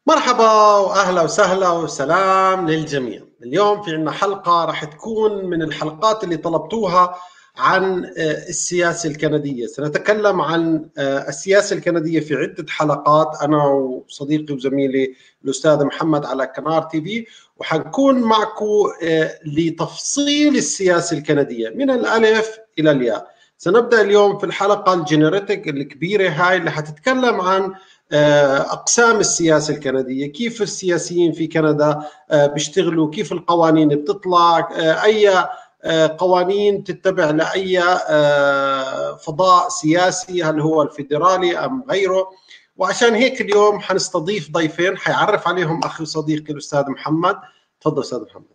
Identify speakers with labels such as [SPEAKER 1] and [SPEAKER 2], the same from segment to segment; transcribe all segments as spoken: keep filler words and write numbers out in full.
[SPEAKER 1] مرحبا واهلا وسهلا وسلام للجميع. اليوم في عندنا حلقه راح تكون من الحلقات اللي طلبتوها عن السياسه الكنديه. سنتكلم عن السياسه الكنديه في عده حلقات انا وصديقي وزميلي الاستاذ محمد على كنار تي في، وحنكون معكم لتفصيل السياسه الكنديه من الالف الى الياء. سنبدا اليوم في الحلقه الجينيريتك الكبيره هاي اللي حتتكلم عن أقسام السياسة الكندية، كيف السياسيين في كندا بيشتغلوا، كيف القوانين بتطلع، أي قوانين تتبع لأي فضاء سياسي، هل هو الفيدرالي أم غيره. وعشان هيك اليوم حنستضيف ضيفين حيعرف عليهم أخي وصديقي الأستاذ محمد. تفضل أستاذ محمد.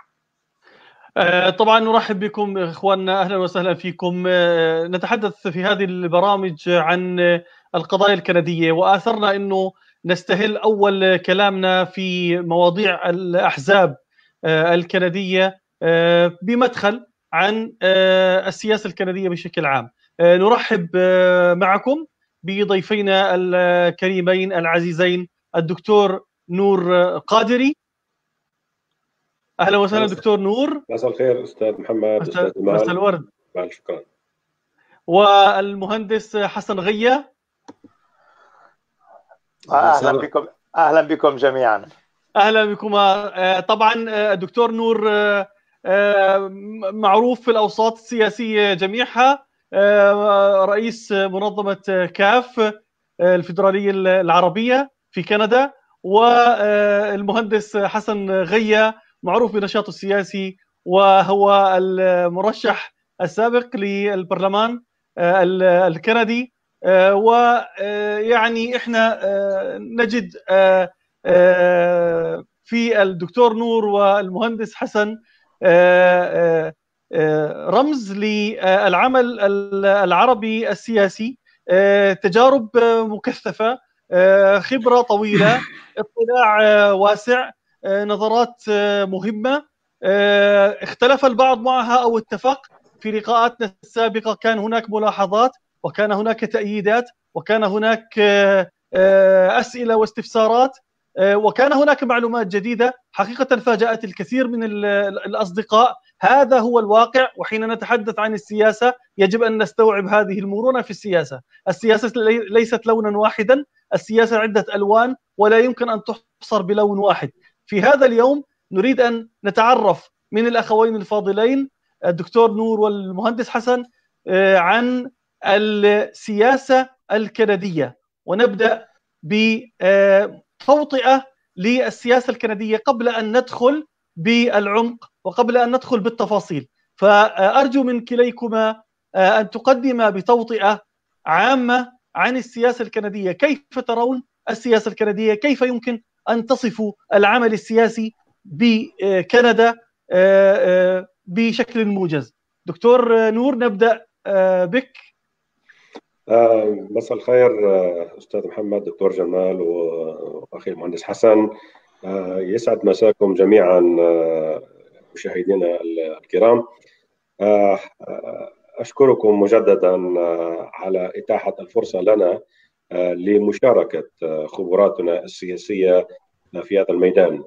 [SPEAKER 2] طبعا نرحب بكم إخواننا، أهلا وسهلا فيكم. نتحدث في هذه البرامج عن القضايا الكندية، وآثرنا أنه نستهل أول كلامنا في مواضيع الأحزاب الكندية بمدخل عن السياسة الكندية بشكل عام. نرحب معكم بضيفينا الكريمين العزيزين الدكتور نور قادري. أهلا وسهلا دكتور نور.
[SPEAKER 3] مساء الخير أستاذ محمد.
[SPEAKER 2] أستاذ مساء الورد.
[SPEAKER 3] شكرا.
[SPEAKER 2] والمهندس حسن غية.
[SPEAKER 4] اهلا بكم اهلا بكم جميعا.
[SPEAKER 2] اهلا بكم. طبعا الدكتور نور معروف في الاوساط السياسيه جميعها، رئيس منظمه كاف الفيدراليه العربيه في كندا، والمهندس حسن غية معروف بنشاطه السياسي، وهو المرشح السابق للبرلمان الكندي. ويعني احنا نجد في الدكتور نور والمهندس حسن رمز للعمل العربي السياسي، تجارب مكثفة، خبرة طويلة، اطلاع واسع، نظرات مهمة. اختلف البعض معها أو اتفق. في لقاءاتنا السابقة كان هناك ملاحظات، وكان هناك تأييدات، وكان هناك أسئلة واستفسارات، وكان هناك معلومات جديدة حقيقة فاجأت الكثير من الأصدقاء. هذا هو الواقع، وحين نتحدث عن السياسة يجب أن نستوعب هذه المرونة في السياسة. السياسة ليست لونا واحدا، السياسة عدة ألوان ولا يمكن أن تحصر بلون واحد. في هذا اليوم نريد أن نتعرف من الأخوين الفاضلين الدكتور نور والمهندس حسن عن السياسة الكندية، ونبدأ بتوطئة للسياسة الكندية قبل أن ندخل بالعمق وقبل أن ندخل بالتفاصيل. فأرجو من كليكما أن تقدم بتوطئة عامة عن السياسة الكندية. كيف ترون السياسة الكندية؟ كيف يمكن أن تصفوا العمل السياسي بكندا بشكل موجز؟ دكتور نور، نبدأ بك.
[SPEAKER 3] مساء الخير أستاذ محمد، دكتور جمال، وأخي المهندس حسن. يسعد مساكم جميعا مشاهدينا الكرام. أشكركم مجددا على إتاحة الفرصة لنا لمشاركة خبراتنا السياسية في هذا الميدان.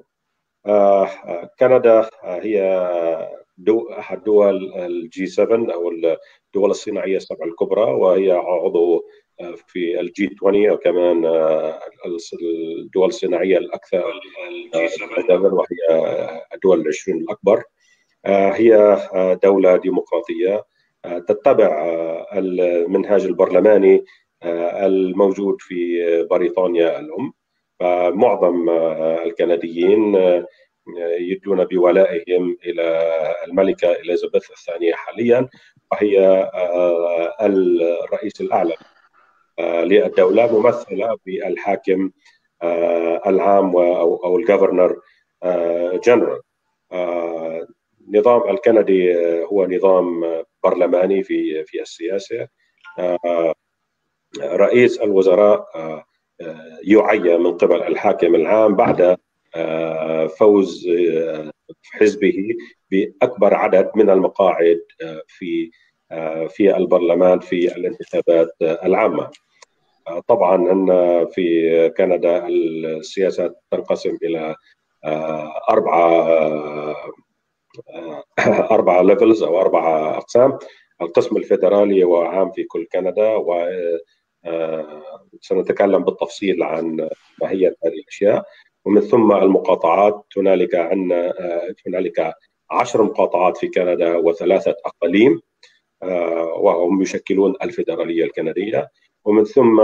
[SPEAKER 3] كندا هي دو أحد دول الجي سبعة أو الدول الصناعية السبع الكبرى، وهي عضو في الجي عشرين، وكمان الدول الصناعية الأكثر تداولا، وهي الدول العشرين الأكبر. هي دولة ديمقراطية تتبع المنهاج البرلماني الموجود في بريطانيا الأم. معظم الكنديين يدون بولائهم إلى الملكة إليزابيث الثانية حاليا، وهي الرئيس الأعلى للدولة، ممثلة بالحاكم العام أو الجفرنر جنرال. النظام الكندي هو نظام برلماني في في السياسة. رئيس الوزراء يعين من قبل الحاكم العام بعد فوز حزبه بأكبر عدد من المقاعد في في البرلمان في الانتخابات العامة. طبعا أن في كندا السياسة تنقسم إلى أربعة أربعة ليفلز أو أربعة أقسام. القسم الفيدرالي هو عام في كل كندا، وسنتكلم بالتفصيل عن ماهية هذه الأشياء. ومن ثم المقاطعات، هنالك عندنا هنالك عشر مقاطعات في كندا وثلاثة أقاليم، وهم يشكلون الفيدرالية الكندية. ومن ثم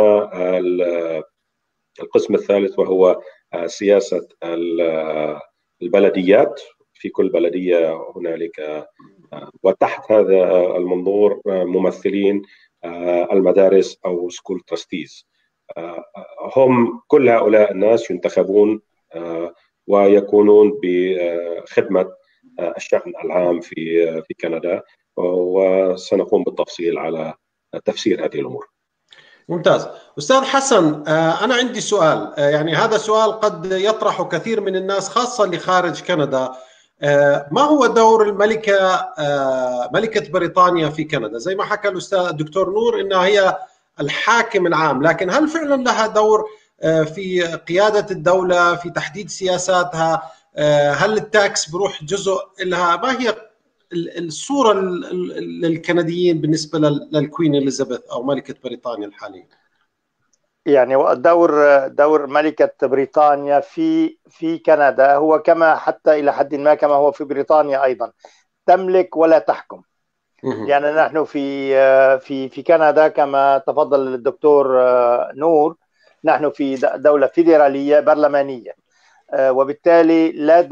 [SPEAKER 3] القسم الثالث وهو سياسة البلديات، في كل بلدية هنالك، وتحت هذا المنظور ممثلين المدارس أو سكول تراستيز. هم كل هؤلاء الناس ينتخبون ويكونون بخدمة الشأن العام في في كندا، وسنقوم بالتفصيل على تفسير هذه الأمور.
[SPEAKER 1] ممتاز. أستاذ حسن، أنا عندي سؤال، يعني هذا سؤال قد يطرح كثير من الناس خاصة اللي خارج كندا. ما هو دور الملكة ملكة بريطانيا في كندا؟ زي ما حكى الأستاذ الدكتور نور إنها هي الحاكم العام، لكن هل فعلا لها دور في قيادة الدولة، في تحديد سياساتها؟ هل التاكس بروح جزء لها؟ ما هي الصورة للكنديين بالنسبة للكوين إليزابيث أو ملكة بريطانيا الحالية؟
[SPEAKER 4] يعني دور دور ملكة بريطانيا في في كندا هو كما حتى إلى حد ما كما هو في بريطانيا أيضا، تملك ولا تحكم. يعني نحن في في في كندا كما تفضل الدكتور نور، نحن في دولة فيدرالية برلمانية، وبالتالي لا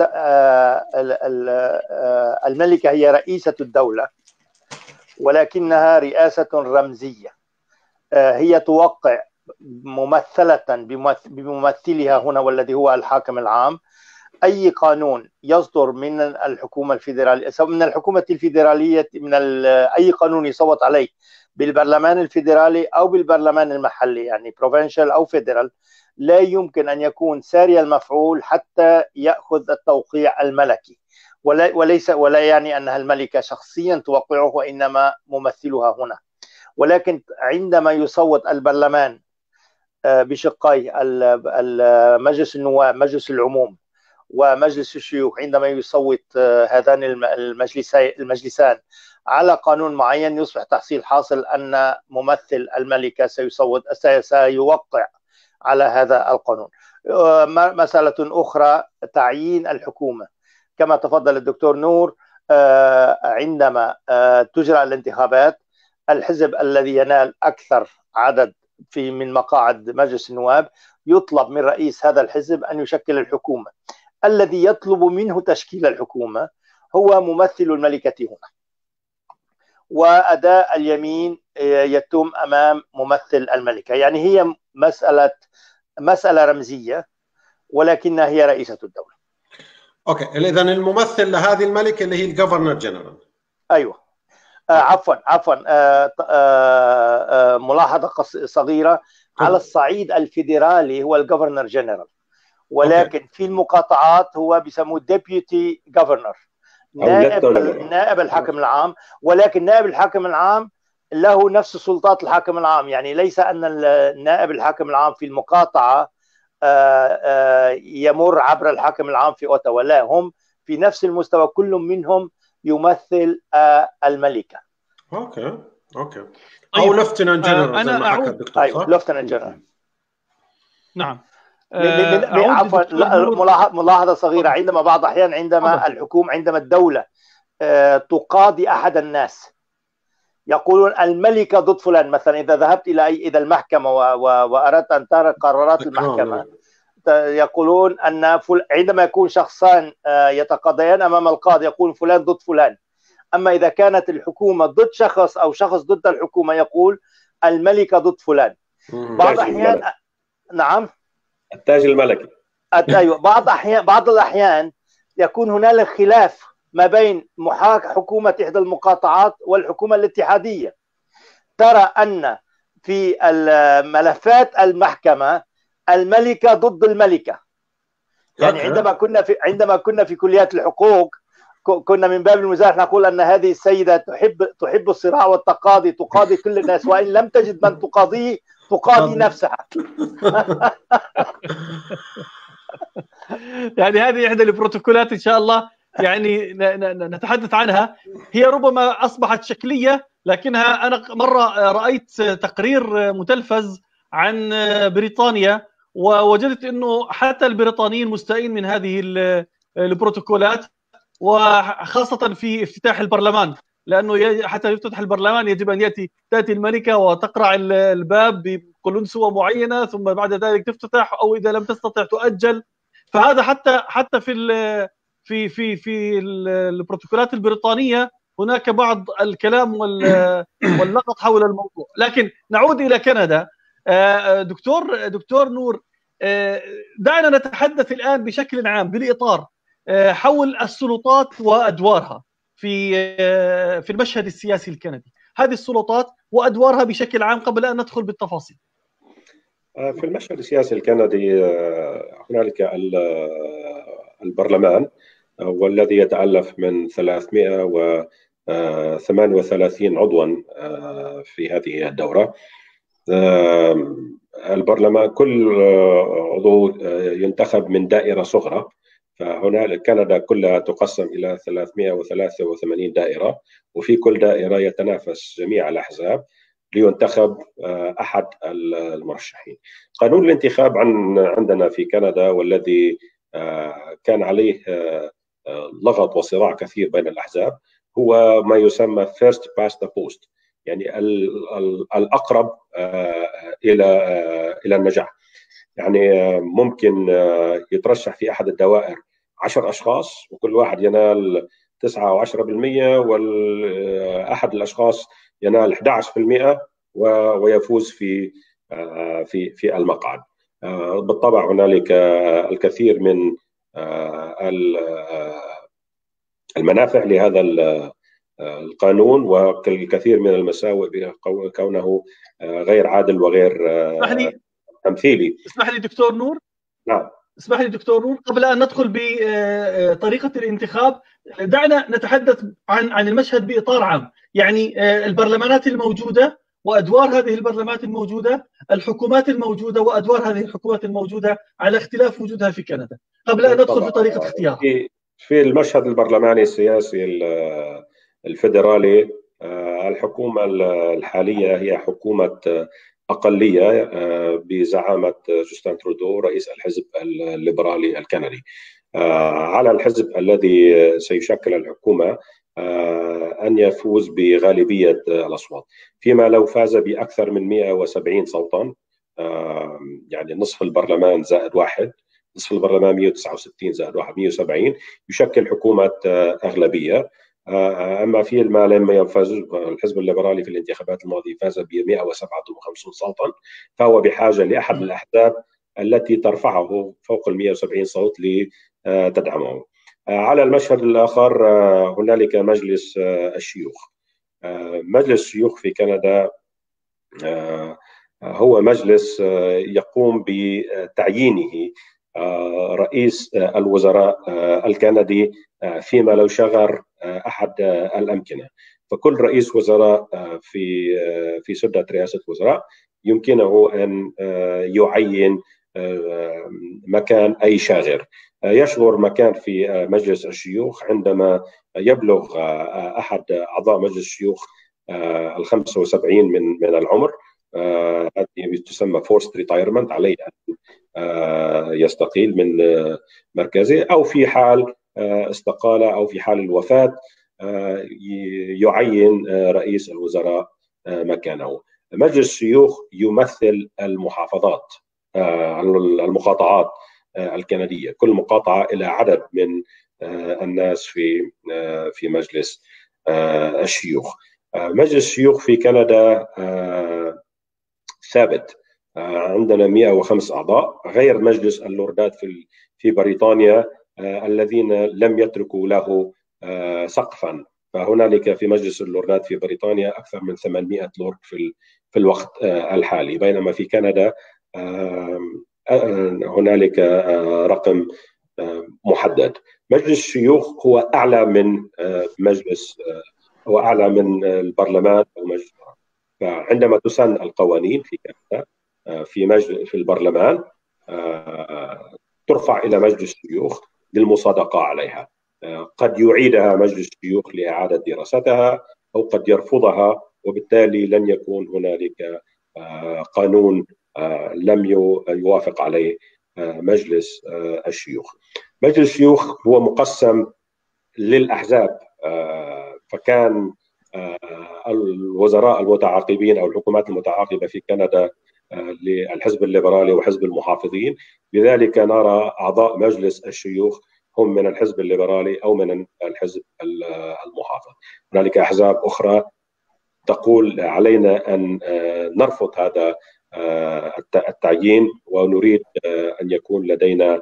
[SPEAKER 4] الملكة هي رئيسة الدولة، ولكنها رئاسة رمزية. هي توقع ممثلة بممثلها هنا والذي هو الحاكم العام أي قانون يصدر من الحكومة الفيدرالية، سواء من الحكومة الفيدرالية، من أي قانون يصوت عليه بالبرلمان الفيدرالي أو بالبرلمان المحلي، يعني بروفنشال أو فيدرال، لا يمكن أن يكون ساري المفعول حتى يأخذ التوقيع الملكي، ولا وليس ولا يعني أنها الملكة شخصيا توقعه، وإنما ممثلها هنا. ولكن عندما يصوت البرلمان بشقي مجلس النواب، مجلس العموم ومجلس الشيوخ، عندما يصوت هذان المجلسان على قانون معين، يصبح تحصيل حاصل أن ممثل الملكة سيصوت سيوقع على هذا القانون. مسألة أخرى تعيين الحكومة، كما تفضل الدكتور نور، عندما تجرى الانتخابات الحزب الذي ينال أكثر عدد في من مقاعد مجلس النواب يطلب من رئيس هذا الحزب أن يشكل الحكومة. الذي يطلب منه تشكيل الحكومة هو ممثل الملكة هنا، وأداء اليمين يتم أمام ممثل الملكة. يعني هي مسألة مسألة رمزية، ولكنها هي رئيسة الدولة.
[SPEAKER 1] أوكي، إذن الممثل لهذه الملكة اللي هي الجفرنر جنرال.
[SPEAKER 4] أيوة. آه عفوا عفوا آه آه آه ملاحظة صغيرة، على الصعيد الفيدرالي هو الجفرنر جنرال، ولكن أوكي. في المقاطعات هو بيسموه ديبيوتي جفرنر، نائب نائب الحاكم العام. ولكن نائب الحاكم العام له نفس سلطات الحاكم العام، يعني ليس أن النائب الحاكم العام في المقاطعة آه آه يمر عبر الحاكم العام في أوتاوا، لا، هم في نفس المستوى، كل منهم يمثل آه الملكة.
[SPEAKER 1] اوكي اوكي. او لفتنان جنرال
[SPEAKER 2] آه
[SPEAKER 1] زي ما حكى الدكتور.
[SPEAKER 4] ايوه لفتنان جنرال.
[SPEAKER 2] نعم.
[SPEAKER 4] آه عفوا، ملاحظة صغيرة، عندما بعض الأحيان عندما الحكومة عندما الدولة آه تقاضي أحد الناس يقولون الملكة ضد فلان. مثلا إذا ذهبت إلى أي إلى المحكمة وأردت أن ترى قرارات المحكمة، يقولون أن فل... عندما يكون شخصان يتقاضيان أمام القاضي يقول فلان ضد فلان. أما إذا كانت الحكومة ضد شخص أو شخص ضد الحكومة يقول الملكة ضد فلان. بعض الأحيان نعم
[SPEAKER 3] التاج الملكي.
[SPEAKER 4] أيوة. بعض الأحيان بعض الأحيان يكون هنالك خلاف ما بين محاك حكومة إحدى المقاطعات والحكومة الاتحادية. ترى أن في ملفات المحكمة الملكة ضد الملكة. يعني عندما كنا في عندما كنا في كليات الحقوق كنا من باب المزاح نقول أن هذه السيدة تحب تحب الصراع والتقاضي، تقاضي كل الناس، وإن لم تجد من تقاضيه تقاضي نفسها.
[SPEAKER 2] يعني هذه إحدى البروتوكولات إن شاء الله يعني نتحدث عنها. هي ربما أصبحت شكلية، لكنها أنا مرة رأيت تقرير متلفز عن بريطانيا، ووجدت أنه حتى البريطانيين مستائين من هذه البروتوكولات، وخاصة في افتتاح البرلمان، لأنه حتى يفتتح البرلمان يجب أن يأتي تأتي الملكة وتقرع الباب بقلنسوة معينة، ثم بعد ذلك تفتتح، أو إذا لم تستطع تؤجل. فهذا حتى حتى في في في في البروتوكولات البريطانية هناك بعض الكلام واللغط حول الموضوع. لكن نعود إلى كندا. دكتور دكتور نور، دعنا نتحدث الآن بشكل عام بالإطار حول السلطات وأدوارها في في المشهد السياسي الكندي. هذه السلطات وأدوارها بشكل عام قبل أن ندخل بالتفاصيل.
[SPEAKER 3] في المشهد السياسي الكندي هنالك البرلمان، والذي يتألف من ثلاثمئة وثمانية وثلاثين عضوا في هذه الدورة. البرلمان كل عضو ينتخب من دائرة صغرى، فهنالك كندا كلها تقسم إلى ثلاثمئة وثلاثة وثمانين دائرة، وفي كل دائرة يتنافس جميع الأحزاب لينتخب أحد المرشحين. قانون الانتخاب عندنا في كندا، والذي كان عليه لغط وصراع كثير بين الأحزاب، هو ما يسمى first past the post، يعني الأقرب إلى إلى النجاح. يعني ممكن يترشح في أحد الدوائر عشر أشخاص، وكل واحد ينال تسعة أو عشرة بالمئة، والأحد الأشخاص ينال أحد عشر بالمئة ويفوز في في في المقعد. بالطبع هنالك الكثير من المنافع لهذا القانون، والكثير من المساوئ بكونه غير عادل وغير تمثيلي.
[SPEAKER 2] اسمح لي دكتور نور.
[SPEAKER 3] نعم.
[SPEAKER 2] اسمح لي دكتور نور، قبل أن ندخل بطريقة الانتخاب دعنا نتحدث عن عن المشهد بإطار عام. يعني البرلمانات الموجودة وأدوار هذه البرلمانات الموجودة، الحكومات الموجودة وأدوار هذه الحكومات الموجودة على اختلاف وجودها في كندا، قبل أن ندخل بطريقة اختيارها.
[SPEAKER 3] في المشهد البرلماني السياسي الفيدرالي، الحكومة الحالية هي حكومة أقلية بزعامة جوستن ترودو رئيس الحزب الليبرالي الكندي. على الحزب الذي سيشكل الحكومة أن يفوز بغالبية الأصوات، فيما لو فاز بأكثر من مئة وسبعين صوتا، يعني نصف البرلمان زائد واحد، نصف البرلمان مئة وتسعة وستين زائد واحد مئة وسبعين، يشكل حكومة أغلبية. أما في ما لما يفاز الحزب الليبرالي في الانتخابات الماضية فاز ب مئة وسبعة وخمسين صوتا، فهو بحاجة لأحد الأحزاب التي ترفعه فوق ال مئة وسبعين صوت لتدعمه. على المشهد الآخر هنالك مجلس الشيوخ. مجلس الشيوخ في كندا هو مجلس يقوم بتعيينه رئيس الوزراء الكندي فيما لو شغر أحد الأمكنة. فكل رئيس وزراء في في سدة رئاسة وزراء يمكنه أن يعين مكان أي شاغر. يشغر مكان في مجلس الشيوخ عندما يبلغ أحد أعضاء مجلس الشيوخ ال خمسة وسبعين من من العمر. هذه تسمى فورست ريتايرمنت، عليه أن يستقيل من مركزه، أو في حال استقالة أو في حال الوفاة يعين رئيس الوزراء مكانه. مجلس الشيوخ يمثل المحافظات المقاطعات الكندية، كل مقاطعة إلى عدد من الناس في في مجلس الشيوخ. مجلس الشيوخ في كندا ثابت، عندنا مئة وخمسة أعضاء، غير مجلس اللوردات في في بريطانيا الذين لم يتركوا له سقفا. فهنالك في مجلس اللوردات في بريطانيا أكثر من ثمانمئة لورد في في الوقت الحالي، بينما في كندا هنالك رقم محدد. مجلس الشيوخ هو أعلى من مجلس، هو أعلى من البرلمان أو مجلس. فعندما تسن القوانين في كندا في مجلس في البرلمان ترفع إلى مجلس الشيوخ للمصادقة عليها. قد يعيدها مجلس الشيوخ لإعادة دراستها أو قد يرفضها، وبالتالي لن يكون هنالك قانون لم يوافق عليه مجلس الشيوخ. مجلس الشيوخ هو مقسم للأحزاب، فكان الوزراء المتعاقبين أو الحكومات المتعاقبة في كندا للحزب الليبرالي وحزب المحافظين، لذلك نرى أعضاء مجلس الشيوخ هم من الحزب الليبرالي أو من الحزب المحافظ. هنالك أحزاب أخرى تقول علينا أن نرفض هذا التعيين ونريد أن يكون لدينا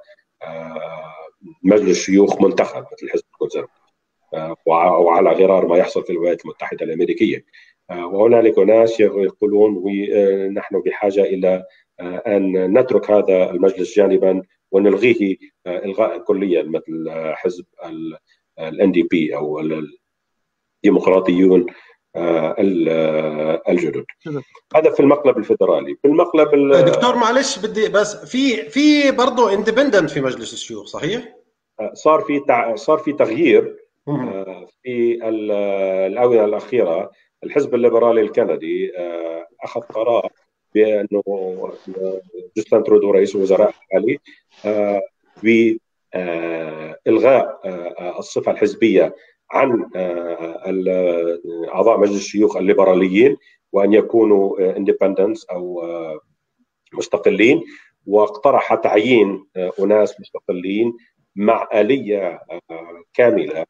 [SPEAKER 3] مجلس شيوخ منتخب مثل الحزب الكونسرفتيف، وعلى غرار ما يحصل في الولايات المتحدة الأمريكية. وهنالك ناس يقولون نحن بحاجة إلى أن نترك هذا المجلس جانبا ونلغيه إلغاء كليا مثل حزب ال إن دي بي أو الديمقراطيون الجدد. هذا في المقلب الفيدرالي. في المقلب
[SPEAKER 1] دكتور معلش بدي بس في في برضه اندبندنت في مجلس الشيوخ، صحيح؟
[SPEAKER 3] صار في صار في تغيير في الآونة الأخيرة. الحزب الليبرالي الكندي أخذ قرار بأنه جاستن ترودو رئيس الوزراء الحالي بإلغاء الصفة الحزبية عن أعضاء مجلس الشيوخ الليبراليين وأن يكونوا اندبندنتس أو مستقلين، واقترح تعيين أناس مستقلين مع آلية كاملة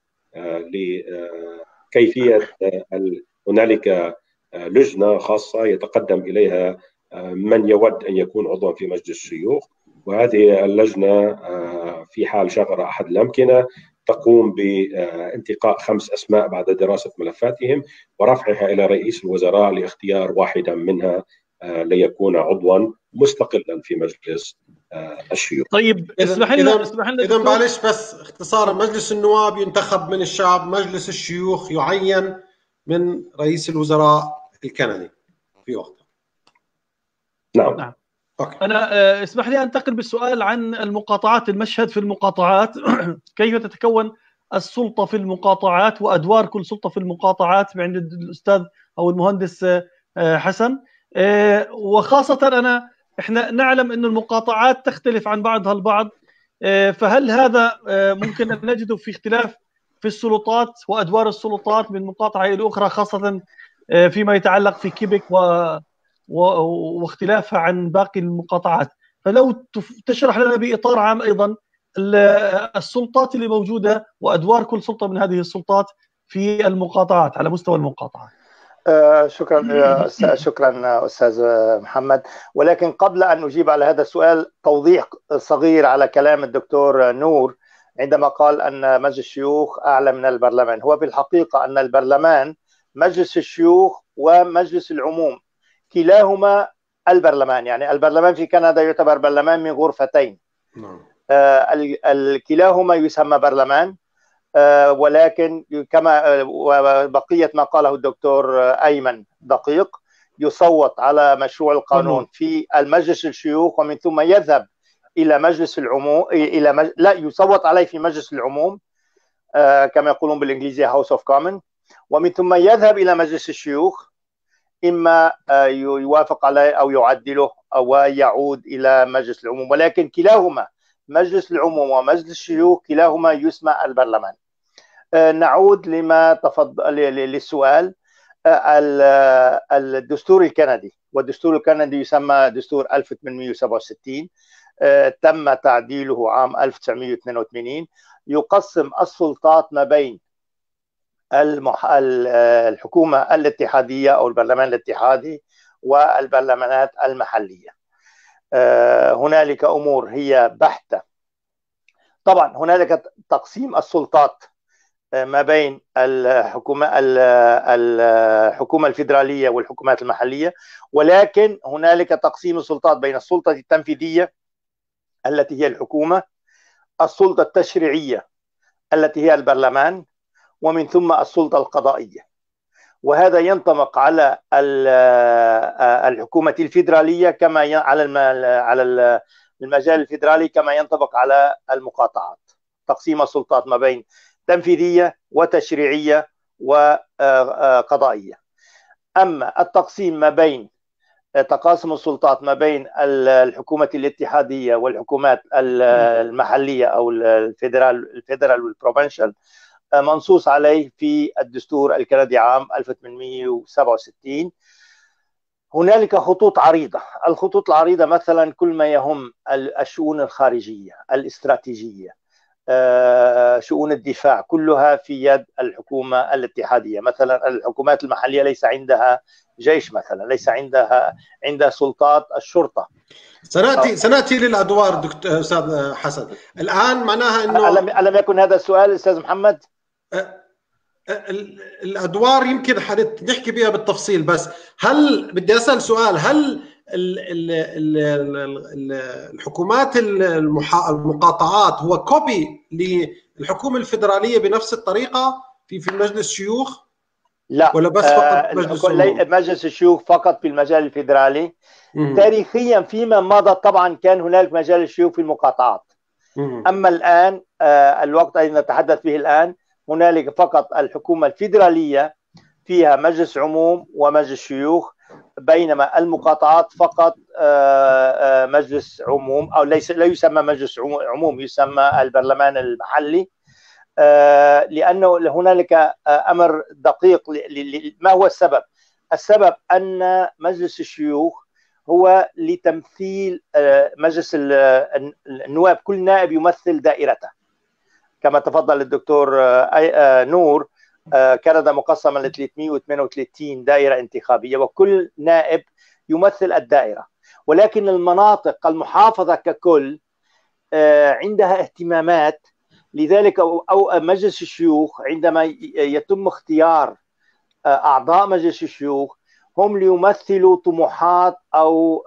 [SPEAKER 3] لكيفية هنالك لجنة خاصة يتقدم إليها من يود أن يكون عضوا في مجلس الشيوخ، وهذه اللجنة في حال شغل أحد الأمكنة تقوم بانتقاء خمس أسماء بعد دراسة ملفاتهم ورفعها إلى رئيس الوزراء لاختيار واحدا منها ليكون عضوا مستقلا في مجلس الشيوخ.
[SPEAKER 2] طيب اسمح لنا اسمح لنا
[SPEAKER 1] إذا معلش بس اختصارا، مجلس النواب ينتخب من الشعب، مجلس الشيوخ يعين من رئيس الوزراء الكندي في وقته.
[SPEAKER 3] نعم.
[SPEAKER 2] نعم. أوكي. أنا اسمح لي أنتقل بالسؤال عن المقاطعات، المشهد في المقاطعات. كيف تتكون السلطة في المقاطعات وأدوار كل سلطة في المقاطعات عند الأستاذ أو المهندس حسن، وخاصة أنا إحنا نعلم أن المقاطعات تختلف عن بعضها البعض، فهل هذا ممكن أن نجده في اختلاف في السلطات وأدوار السلطات من مقاطعة إلى أخرى، خاصة فيما يتعلق في كيبك و واختلافها عن باقي المقاطعات؟ فلو تشرح لنا بإطار عام أيضا السلطات اللي موجودة وأدوار كل سلطة من هذه السلطات في المقاطعات على مستوى المقاطعة.
[SPEAKER 4] آه شكرا شكرا أستاذ محمد. ولكن قبل أن أجيب على هذا السؤال، توضيح صغير على كلام الدكتور نور عندما قال أن مجلس الشيوخ أعلى من البرلمان. هو بالحقيقة أن البرلمان، مجلس الشيوخ ومجلس العموم كلاهما البرلمان، يعني البرلمان في كندا يعتبر برلمان من غرفتين. آه كلاهما يسمى برلمان، آه ولكن كما بقية ما قاله الدكتور أيمن دقيق، يصوت على مشروع القانون في المجلس الشيوخ ومن ثم يذهب إلى مجلس العموم، إلى مج... لا يصوت عليه في مجلس العموم آه كما يقولون بالإنجليزية House of Commons، ومن ثم يذهب إلى مجلس الشيوخ، إما يوافق عليه أو يعدله أو يعود إلى مجلس العموم. ولكن كلاهما، مجلس العموم ومجلس الشيوخ، كلاهما يسمى البرلمان. نعود لما تفضل للسؤال. الدستور الكندي، والدستور الكندي يسمى دستور ألف وثمانمئة وسبعة وستين، تم تعديله عام ألف وتسعمئة واثنين وثمانين، يقسم السلطات ما بين المح... الحكومة الاتحادية أو البرلمان الاتحادي والبرلمانات المحلية. هنالك أمور هي بحتة. طبعا هنالك تقسيم السلطات ما بين الحكومة الحكومة الفيدرالية والحكومات المحلية، ولكن هنالك تقسيم السلطات بين السلطة التنفيذية التي هي الحكومة السلطة التشريعية التي هي البرلمان، ومن ثم السلطة القضائية. وهذا ينطبق على الحكومة الفيدرالية كما على على المجال الفيدرالي كما ينطبق على المقاطعات. تقسيم السلطات ما بين تنفيذية وتشريعية وقضائية. أما التقسيم ما بين تقاسم السلطات ما بين الحكومة الاتحادية والحكومات المحلية أو الفيدرال الفيدرال والبروفنشال منصوص عليه في الدستور الكندي عام ألف وثمانمئة وسبعة وستين. هنالك خطوط عريضة. الخطوط العريضة مثلا كل ما يهم الشؤون الخارجية، الاستراتيجية، شؤون الدفاع، كلها في يد الحكومة الاتحادية. مثلا الحكومات المحلية ليس عندها جيش، مثلا ليس عندها عندها سلطات الشرطة.
[SPEAKER 1] سنأتي سنأتي للأدوار دكتور أستاذ حسن. الآن معناها أنه
[SPEAKER 4] ألم, ألم يكن هذا السؤال أستاذ محمد؟
[SPEAKER 1] الأدوار يمكن حنحكي بها بالتفصيل، بس هل بدي أسأل سؤال، هل الحكومات المقاطعات هو كوبي للحكومة الفيدرالية بنفس الطريقة في في مجلس الشيوخ؟
[SPEAKER 4] لا،
[SPEAKER 1] ولا بس فقط مجلس
[SPEAKER 4] العموم؟ مجلس الشيوخ فقط في المجال الفيدرالي. مم. تاريخيا فيما مضى طبعا كان هنالك مجال الشيوخ في المقاطعات. مم. أما الآن الوقت الذي نتحدث به الآن هنالك فقط الحكومة الفيدرالية فيها مجلس عموم ومجلس شيوخ، بينما المقاطعات فقط مجلس عموم، أو ليس لا يسمى مجلس عموم، يسمى البرلمان المحلي، لأنه هنالك أمر دقيق. ما هو السبب؟ السبب أن مجلس الشيوخ هو لتمثيل مجلس النواب، كل نائب يمثل دائرته. كما تفضل الدكتور نور، كندا مقسمة ل ثلاثمئة وثمانية وثلاثين دائرة انتخابية، وكل نائب يمثل الدائرة، ولكن المناطق المحافظة ككل عندها اهتمامات. لذلك أو مجلس الشيوخ عندما يتم اختيار أعضاء مجلس الشيوخ هم ليمثلوا طموحات أو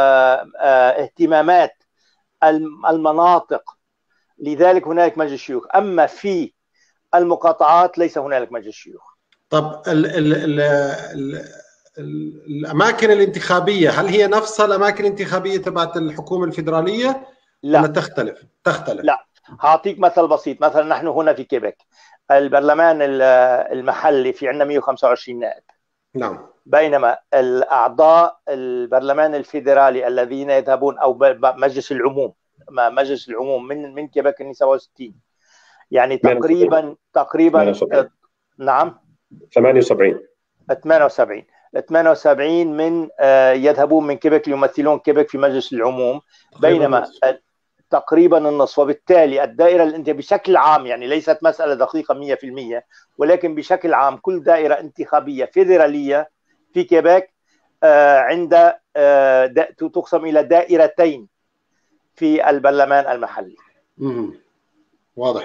[SPEAKER 4] اهتمامات المناطق، لذلك هنالك مجلس شيوخ. أما في المقاطعات ليس هنالك مجلس شيوخ.
[SPEAKER 1] طب ال ال ال ال الأماكن الانتخابية هل هي نفسها الأماكن الانتخابية تبعت الحكومة الفيدرالية؟
[SPEAKER 4] لا،
[SPEAKER 1] ولا تختلف؟ تختلف.
[SPEAKER 4] لا، هعطيك مثل بسيط. مثلا نحن هنا في كيبك البرلمان المحلي في عندنا مئة وخمسة وعشرين نائب.
[SPEAKER 1] نعم.
[SPEAKER 4] بينما الأعضاء البرلمان الفيدرالي الذين يذهبون أو مجلس العموم مجلس العموم من من كيبك سبعة وستين، يعني تقريبا تقريبا نعم
[SPEAKER 3] ثمانية وسبعين
[SPEAKER 4] ثمانية وسبعين ثمانية وسبعين من يذهبون من كيبك ليمثلون كيبك في مجلس العموم، بينما تقريبا النصف. وبالتالي الدائرة اللي انت بشكل عام، يعني ليست مسألة دقيقة مئة بالمئة، ولكن بشكل عام كل دائرة انتخابية فيدرالية في كيبك عند تقسم إلى دائرتين في البرلمان المحلي.
[SPEAKER 1] امم واضح.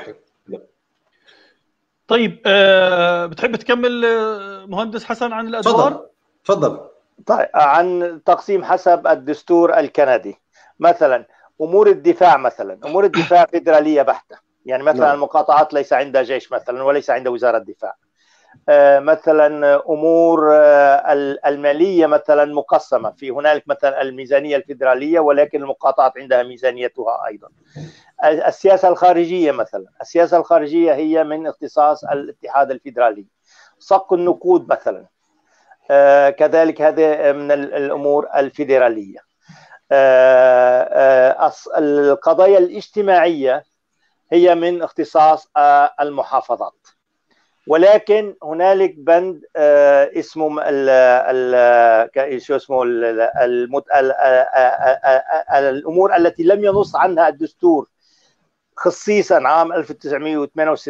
[SPEAKER 2] طيب أه بتحب تكمل مهندس حسن عن الأدوار؟
[SPEAKER 1] تفضل.
[SPEAKER 4] طيب، عن تقسيم حسب الدستور الكندي. مثلا أمور الدفاع، مثلا أمور الدفاع فيدرالية بحتة، يعني مثلا نعم. المقاطعات ليس عندها جيش مثلا، وليس عندها وزارة دفاع. آه مثلا أمور آه المالية مثلا مقسمة، في هنالك مثلا الميزانية الفيدرالية، ولكن المقاطعات عندها ميزانيتها أيضا. السياسة الخارجية مثلا، السياسة الخارجية هي من اختصاص الاتحاد الفيدرالي. صك النقود مثلا آه كذلك هذا من الأمور الفيدرالية. آه آه القضايا الاجتماعية هي من اختصاص آه المحافظات، ولكن هنالك بند آه اسمه ال ال شو اسمه ال ال الأمور التي لم ينص عنها الدستور خصيصا عام ألف وتسعمئة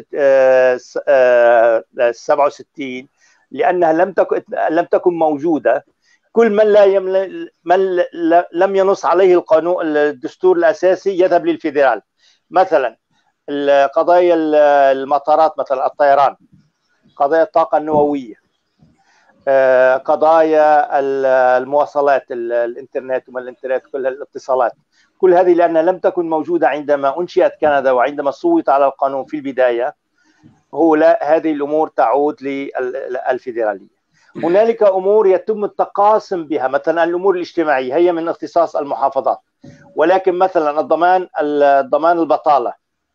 [SPEAKER 4] وسبعة وستين، لأنها لم تكن لم تكن موجودة. كل من لا يمل... من لم ينص عليه القانون الدستور الأساسي يذهب للفيدرال. مثلا قضايا المطارات، مثلا الطيران، قضايا الطاقة النووية، قضايا المواصلات، الإنترنت وما الإنترنت، كل الاتصالات، كل هذه لأنها لم تكن موجودة عندما أنشئت كندا وعندما صوت على القانون في البداية. هو لا، هذه الأمور تعود للفيدرالية. هنالك أمور يتم التقاسم بها، مثلا الأمور الاجتماعية هي من اختصاص المحافظات، ولكن مثلا الضمان الضمان البطالة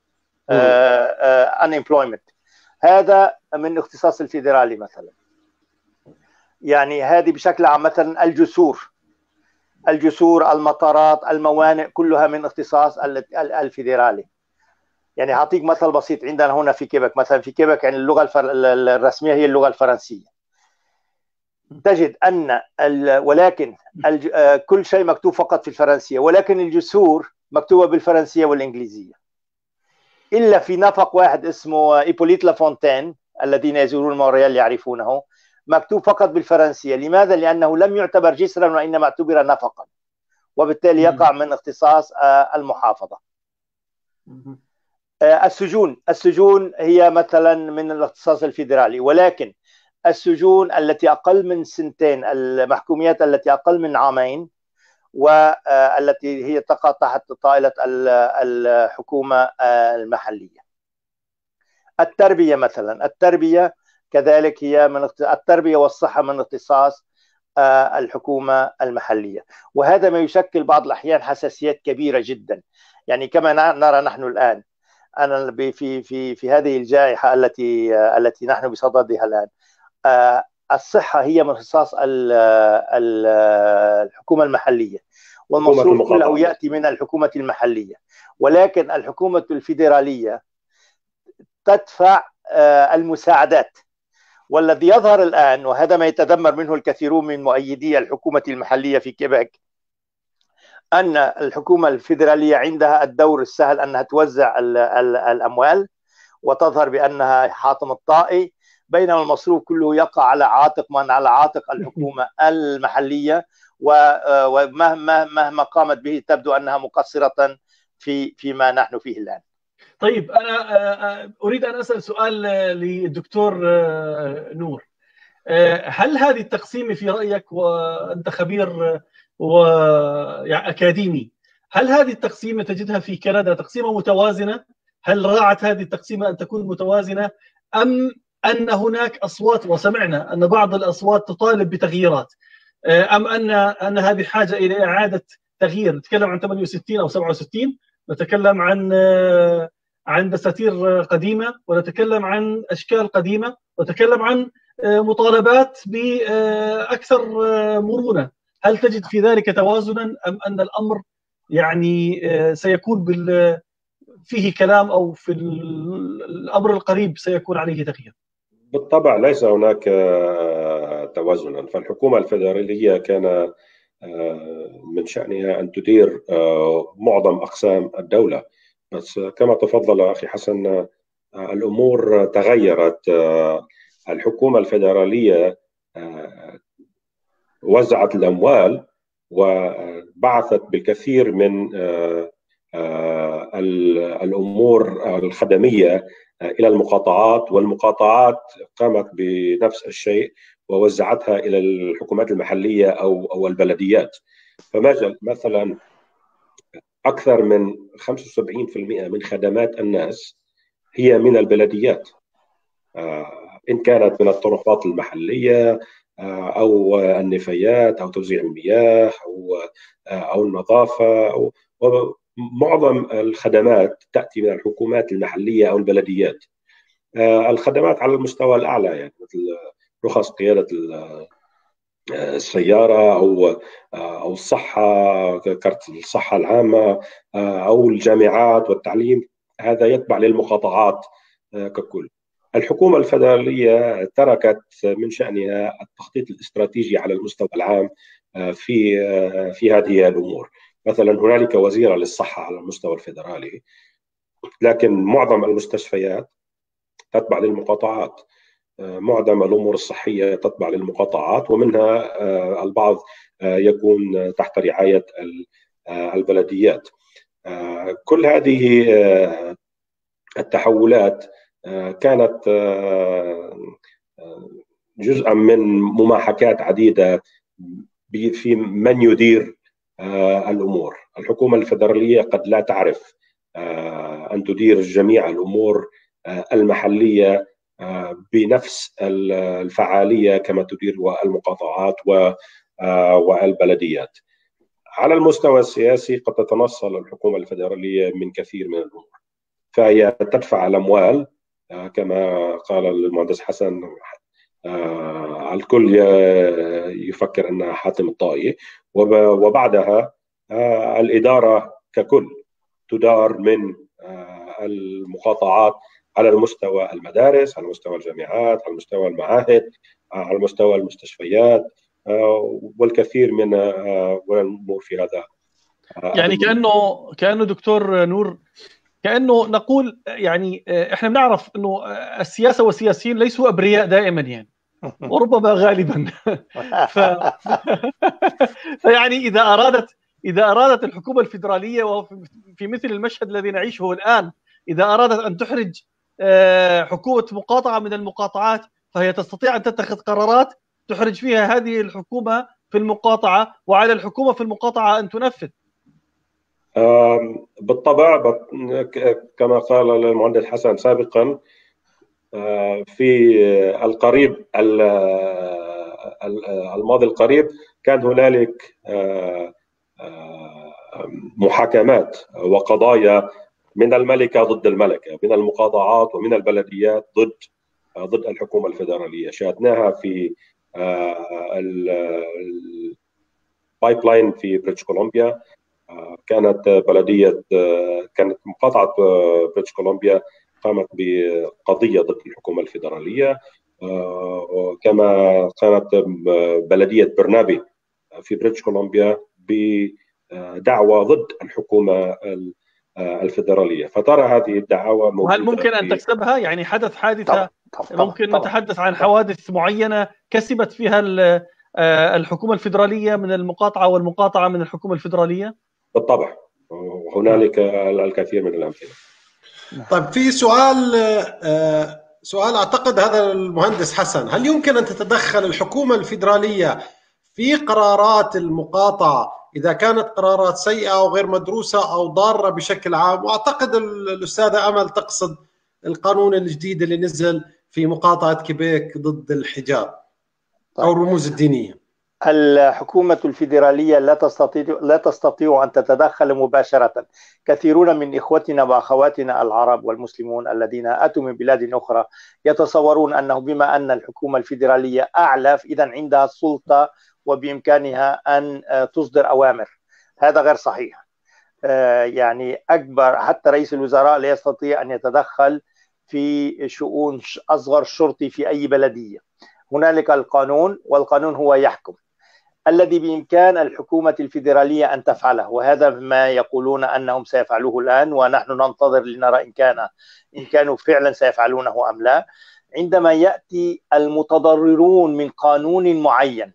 [SPEAKER 4] uh, unemployment هذا من اختصاص الفيدرالي مثلا. يعني هذه بشكل عام. مثلا الجسور الجسور المطارات الموانئ كلها من اختصاص الفيدرالي. يعني هعطيك مثل بسيط. عندنا هنا في كيبك مثلا، في كيبك يعني اللغة الرسمية هي اللغة الفرنسية. تجد أن ولكن كل شيء مكتوب فقط في الفرنسية، ولكن الجسور مكتوبة بالفرنسية والإنجليزية، إلا في نفق واحد اسمه إيبوليت لافونتين الذين يزورون مونريال يعرفونه، مكتوب فقط بالفرنسية. لماذا؟ لأنه لم يعتبر جسرا وإنما اعتبر نفقا، وبالتالي يقع من اختصاص المحافظة. السجون السجون هي مثلا من الاختصاص الفيدرالي، ولكن السجون التي أقل من سنتين، المحكوميات التي أقل من عامين، والتي هي تقع تحت طائلة الحكومة المحلية. التربية مثلا، التربية كذلك هي من التربية والصحة من اختصاص الحكومة المحلية، وهذا ما يشكل بعض الأحيان حساسيات كبيرة جدا. يعني كما نرى نحن الآن، أنا في في في هذه الجائحة التي التي نحن بصددها الآن، الصحة هي من اختصاص الحكومة المحلية، والمصروف كله يأتي من الحكومة المحلية، ولكن الحكومة الفيدرالية تدفع المساعدات. والذي يظهر الآن، وهذا ما يتذمر منه الكثيرون من مؤيدي الحكومة المحلية في كيبك، أن الحكومة الفيدرالية عندها الدور السهل أنها توزع الأموال وتظهر بأنها حاطم الطائي، بينما المصروف كله يقع على عاتق من على عاتق الحكومة المحلية، ومهما مهما قامت به تبدو أنها مقصرة في فيما نحن فيه الآن.
[SPEAKER 2] طيب، أنا أريد أن أسأل سؤال للدكتور نور. هل هذه التقسيمة في رأيك، وأنت خبير وأكاديمي، هل هذه التقسيمة تجدها في كندا تقسيمة متوازنة؟ هل راعت هذه التقسيمة أن تكون متوازنة، أم أن هناك أصوات، وسمعنا أن بعض الأصوات تطالب بتغييرات، أم أن أن هذه حاجة إلى إعادة تغيير؟ نتكلم عن ثمانية وستين أو سبعة وستين، نتكلم عن عن دساتير قديمة، ونتكلم عن أشكال قديمة، ونتكلم عن مطالبات بأكثر مرونة. هل تجد في ذلك توازنا، أم أن الأمر يعني سيكون بال فيه كلام، أو في الأمر القريب سيكون عليه تغيير؟
[SPEAKER 3] بالطبع ليس هناك توازنا. فالحكومة الفيدرالية كان من شأنها أن تدير معظم أقسام الدولة، بس كما تفضل أخي حسن الأمور تغيرت. الحكومة الفيدرالية وزعت الأموال وبعثت بالكثير من الأمور الخدمية إلى المقاطعات، والمقاطعات قامت بنفس الشيء ووزعتها إلى الحكومات المحلية أو أو البلديات. فمثلا أكثر من خمسة وسبعين بالمئة من خدمات الناس هي من البلديات، إن كانت من الطرقات المحلية أو النفايات أو توزيع المياه أو أو النظافة أو معظم الخدمات تأتي من الحكومات المحلية أو البلديات. الخدمات على المستوى الأعلى، يعني مثل رخص قيادة السيارة أو أو الصحة، كارت الصحة العامة، أو الجامعات والتعليم، هذا يتبع للمقاطعات ككل. الحكومة الفيدرالية تركت من شأنها التخطيط الاستراتيجي على المستوى العام في في هذه الأمور. مثلا هنالك وزيرة للصحة على المستوى الفيدرالي، لكن معظم المستشفيات تتبع للمقاطعات، معظم الأمور الصحية تتبع للمقاطعات، ومنها البعض يكون تحت رعاية البلديات. كل هذه التحولات كانت جزءا من مماحكات عديدة في من يدير الأمور. الحكومة الفيدرالية قد لا تعرف أن تدير جميع الأمور المحلية بنفس الفعالية كما تدير المقاطعات والبلديات. على المستوى السياسي قد تتنصل الحكومة الفيدرالية من كثير من الأمور، فهي تدفع الأموال كما قال المهندس حسن. الكل يفكر أنها حاتم الطائي، وبعدها الإدارة ككل تدار من المقاطعات على المستوى المدارس، على مستوى الجامعات، على مستوى المعاهد، على مستوى المستشفيات، والكثير من الأمور في هذا.
[SPEAKER 2] يعني كأنه كأنه دكتور نور، كأنه نقول يعني احنا بنعرف انه السياسة والسياسيين ليسوا أبرياء دائما يعني، وربما غالبا. ف... فيعني إذا أرادت إذا أرادت الحكومة الفيدرالية وفي مثل المشهد الذي نعيشه الآن، إذا أرادت أن تحرج حكومة مقاطعة من المقاطعات، فهي تستطيع أن تتخذ قرارات تحرج فيها هذه الحكومة في المقاطعة، وعلى الحكومة في المقاطعة أن تنفذ.
[SPEAKER 3] بالطبع، كما قال المهندس حسن سابقا، في القريب الماضي القريب كان هنالك محاكمات وقضايا من الملكة ضد الملكة، من المقاطعات ومن البلديات ضد ضد الحكومة الفيدرالية. شاهدناها في البايبلاين في بريتش كولومبيا. كانت بلدية كانت مقاطعة بريتش كولومبيا قامت بقضية ضد الحكومة الفيدرالية، كما كانت بلدية برنابي في بريتش كولومبيا بدعوى ضد الحكومة الفيدرالية. فترى هذه الدعاوى موجودة.
[SPEAKER 2] وهل ممكن أن تكسبها؟ يعني حدث حادثة طبعا. طبعا. ممكن طبعا. نتحدث عن حوادث معينة كسبت فيها الحكومة الفيدرالية من المقاطعة والمقاطعة من الحكومة الفيدرالية؟
[SPEAKER 3] بالطبع، وهنالك الكثير من الأمثلة.
[SPEAKER 1] طيب، في سؤال سؤال أعتقد هذا المهندس حسن: هل يمكن أن تتدخل الحكومة الفيدرالية في قرارات المقاطعة إذا كانت قرارات سيئة أو غير مدروسة أو ضارة بشكل عام؟ وأعتقد الأستاذة أمل تقصد القانون الجديد اللي نزل في مقاطعة كيبيك ضد الحجاب أو الرموز الدينية.
[SPEAKER 4] الحكومة الفيدرالية لا تستطيع لا تستطيع أن تتدخل مباشرة. كثيرون من إخوتنا وأخواتنا العرب والمسلمون الذين أتوا من بلاد أخرى يتصورون أنه بما أن الحكومة الفيدرالية أعلى إذن عندها السلطة وبإمكانها أن تصدر أوامر. هذا غير صحيح. يعني أكبر حتى رئيس الوزراء لا يستطيع أن يتدخل في شؤون أصغر شرطي في أي بلدية. هنالك القانون، والقانون هو يحكم. الذي بإمكان الحكومة الفيدرالية أن تفعله، وهذا ما يقولون أنهم سيفعلوه الآن، ونحن ننتظر لنرى إن كان إن كانوا فعلا سيفعلونه أم لا. عندما يأتي المتضررون من قانون معين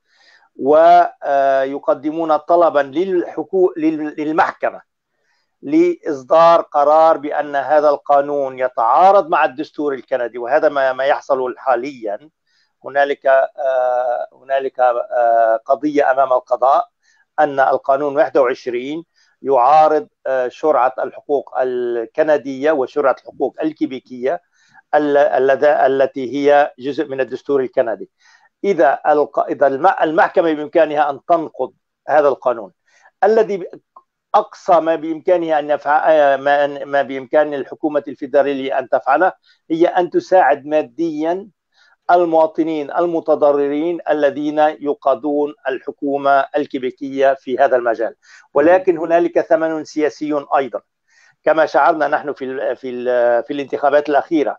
[SPEAKER 4] ويقدمون طلبا للمحكمة لإصدار قرار بأن هذا القانون يتعارض مع الدستور الكندي، وهذا ما يحصل حاليا. هنالك هنالك قضية أمام القضاء أن القانون واحد وعشرين يعارض شرعة الحقوق الكندية وشرعة الحقوق الكيبيكية التي هي جزء من الدستور الكندي. إذا إذا المحكمة بإمكانها أن تنقض هذا القانون، الذي أقصى ما بإمكانها أن يفعل ما بإمكان الحكومة الفيدرالية أن تفعله هي أن تساعد ماديا المواطنين المتضررين الذين يقاضون الحكومة الكيبيكية في هذا المجال. ولكن هنالك ثمن سياسي أيضا، كما شعرنا نحن في ال في ال في الانتخابات الأخيرة.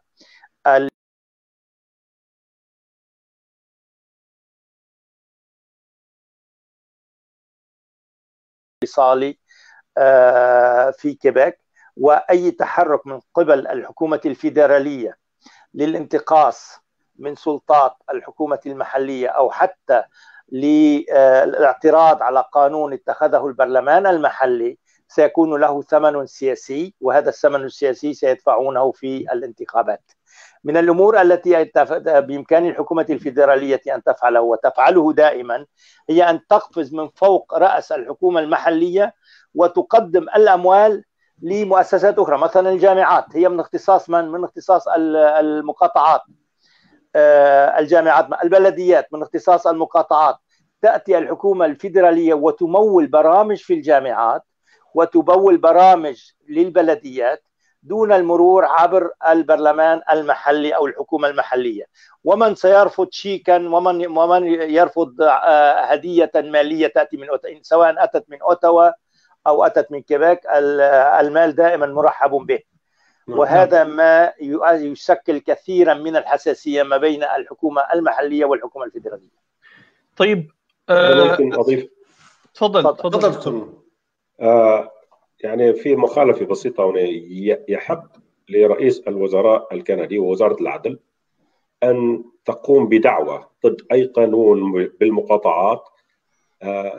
[SPEAKER 4] الاتصالي في كيبيك، وأي تحرك من قبل الحكومة الفيدرالية للانتقاص من سلطات الحكومة المحلية أو حتى للاعتراض على قانون اتخذه البرلمان المحلي سيكون له ثمن سياسي، وهذا الثمن السياسي سيدفعونه في الانتخابات. من الأمور التي بإمكان الحكومة الفيدرالية أن تفعله وتفعله دائما هي أن تقفز من فوق رأس الحكومة المحلية وتقدم الأموال لمؤسسات أخرى. مثلا الجامعات هي من اختصاص من؟ من اختصاص المقاطعات. الجامعات، البلديات من اختصاص المقاطعات. تأتي الحكومة الفيدرالية وتمول برامج في الجامعات وتمول برامج للبلديات دون المرور عبر البرلمان المحلي أو الحكومة المحلية. ومن سيرفض شيكا ومن ومن يرفض هدية مالية تأتي من أوتاوا، سواء أتت من أوتاوا أو أتت من كيبيك، المال دائما مرحب به. وهذا ما يشكل كثيرا من الحساسية ما بين الحكومة المحلية والحكومة الفيدرالية.
[SPEAKER 2] طيب
[SPEAKER 3] ممكن أضيف؟
[SPEAKER 2] تفضل تفضل
[SPEAKER 1] تفضل.
[SPEAKER 3] آه يعني في مخالفة بسيطة هنا. يحب لرئيس الوزراء الكندي ووزارة العدل أن تقوم بدعوى ضد أي قانون بالمقاطعات آه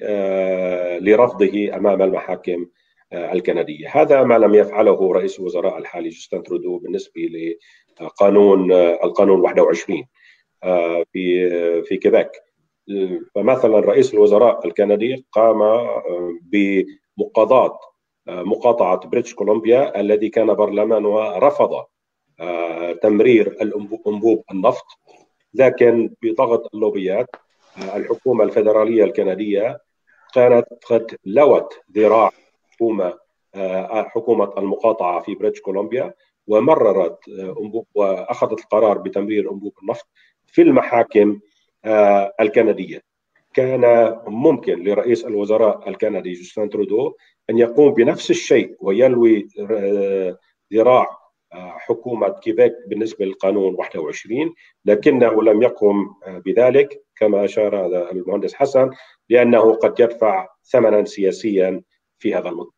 [SPEAKER 3] لرفضه أمام المحاكم آه الكندية. هذا ما لم يفعله رئيس الوزراء الحالي جاستن ترودو بالنسبة لقانون آه القانون واحد وعشرين آه في في كيبيك. فمثلا رئيس الوزراء الكندي قام بمقاضاة مقاطعة بريتش كولومبيا الذي كان برلمانها رفض تمرير الأنبوب النفط، لكن بضغط اللوبيات الحكومة الفيدرالية الكندية كانت قد لوت ذراع حكومة حكومة المقاطعة في بريتش كولومبيا ومررت أنبوب وأخذت القرار بتمرير أنبوب النفط في المحاكم الكندية. كان ممكن لرئيس الوزراء الكندي جاستن ترودو أن يقوم بنفس الشيء ويلوي ذراع حكومة كيبيك بالنسبة للقانون واحد وعشرين، لكنه لم يقم بذلك كما أشار المهندس حسن، لأنه قد يدفع ثمنا سياسيا في هذا المطور.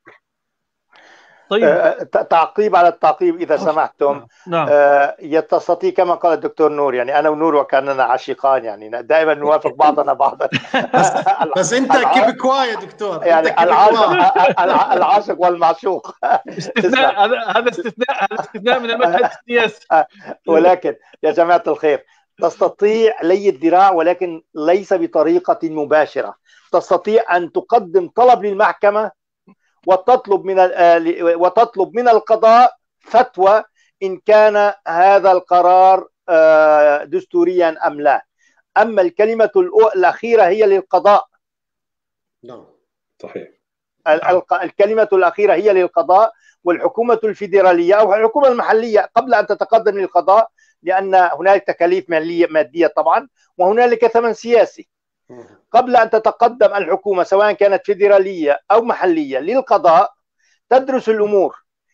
[SPEAKER 4] طيب تعقيب على التعقيب إذا سمحتم.
[SPEAKER 2] نعم.
[SPEAKER 4] يتستطيع كما قال الدكتور نور، يعني أنا ونور وكأننا عشيقان، يعني دائما نوافق بعضنا بعضا.
[SPEAKER 1] بس, بس أنت كيبكوا يا دكتور،
[SPEAKER 4] يعني العاشق العاشق والمعشوق.
[SPEAKER 2] استثناء، هذا استثناء هذا استثناء من المشهد السياسي.
[SPEAKER 4] ولكن يا جماعة الخير، تستطيع لي الذراع ولكن ليس بطريقة مباشرة. تستطيع أن تقدم طلب للمحكمة وتطلب من وتطلب من القضاء فتوى إن كان هذا القرار دستوريا أم لا. أما الكلمة الأخيرة هي للقضاء.
[SPEAKER 3] نعم صحيح.
[SPEAKER 4] الكلمة الأخيرة هي للقضاء، والحكومة الفيدرالية أو الحكومة المحلية قبل أن تتقدم للقضاء، لأن هنالك تكاليف مالية مادية طبعا وهنالك ثمن سياسي. قبل أن تتقدم الحكومة سواء كانت فيدرالية أو محلية للقضاء تدرس الأمور،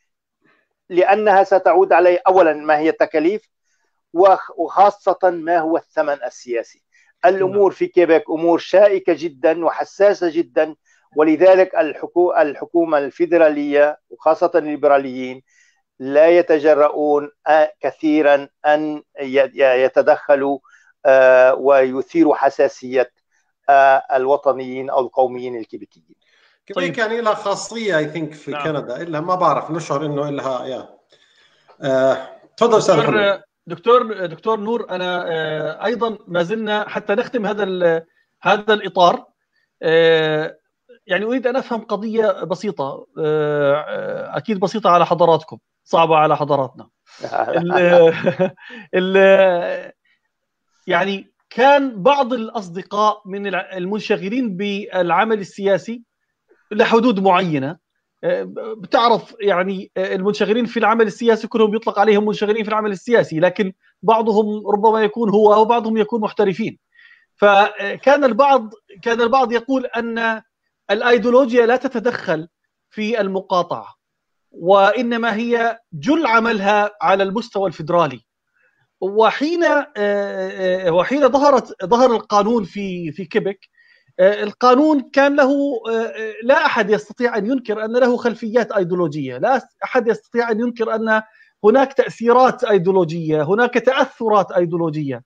[SPEAKER 4] لأنها ستعود عليه أولا ما هي التكاليف وخاصة ما هو الثمن السياسي. الأمور في كيبيك أمور شائكة جدا وحساسة جدا، ولذلك الحكومة الفيدرالية وخاصة الليبراليين لا يتجرؤون كثيرا أن يتدخلوا ويثيروا حساسية الوطنيين أو القوميين الكيبيكيين.
[SPEAKER 1] كيبيك يعني لها خاصية اي ثينك في نعم. كندا إلا ما بعرف، نشعر إنه لها يا تفضل
[SPEAKER 2] دكتور دكتور دكتور نور. أنا آه أيضا ما زلنا حتى نختم هذا هذا الإطار. آه يعني أريد أن أفهم قضية بسيطة، آه أكيد بسيطة على حضراتكم، صعبة على حضراتنا. ال ال يعني كان بعض الأصدقاء من المنشغلين بالعمل السياسي لحدود معينة، بتعرف يعني المنشغلين في العمل السياسي كلهم يطلق عليهم منشغلين في العمل السياسي، لكن بعضهم ربما يكون هو وبعضهم يكون محترفين. فكان البعض كان البعض يقول أن الأيديولوجيا لا تتدخل في المقاطعة، وإنما هي جل عملها على المستوى الفيدرالي. وحين وحين ظهرت ظهر القانون في في كيبيك، القانون كان له لا أحد يستطيع أن ينكر أن له خلفيات أيديولوجية، لا أحد يستطيع أن ينكر أن هناك تأثيرات أيديولوجية، هناك تأثرات أيديولوجية.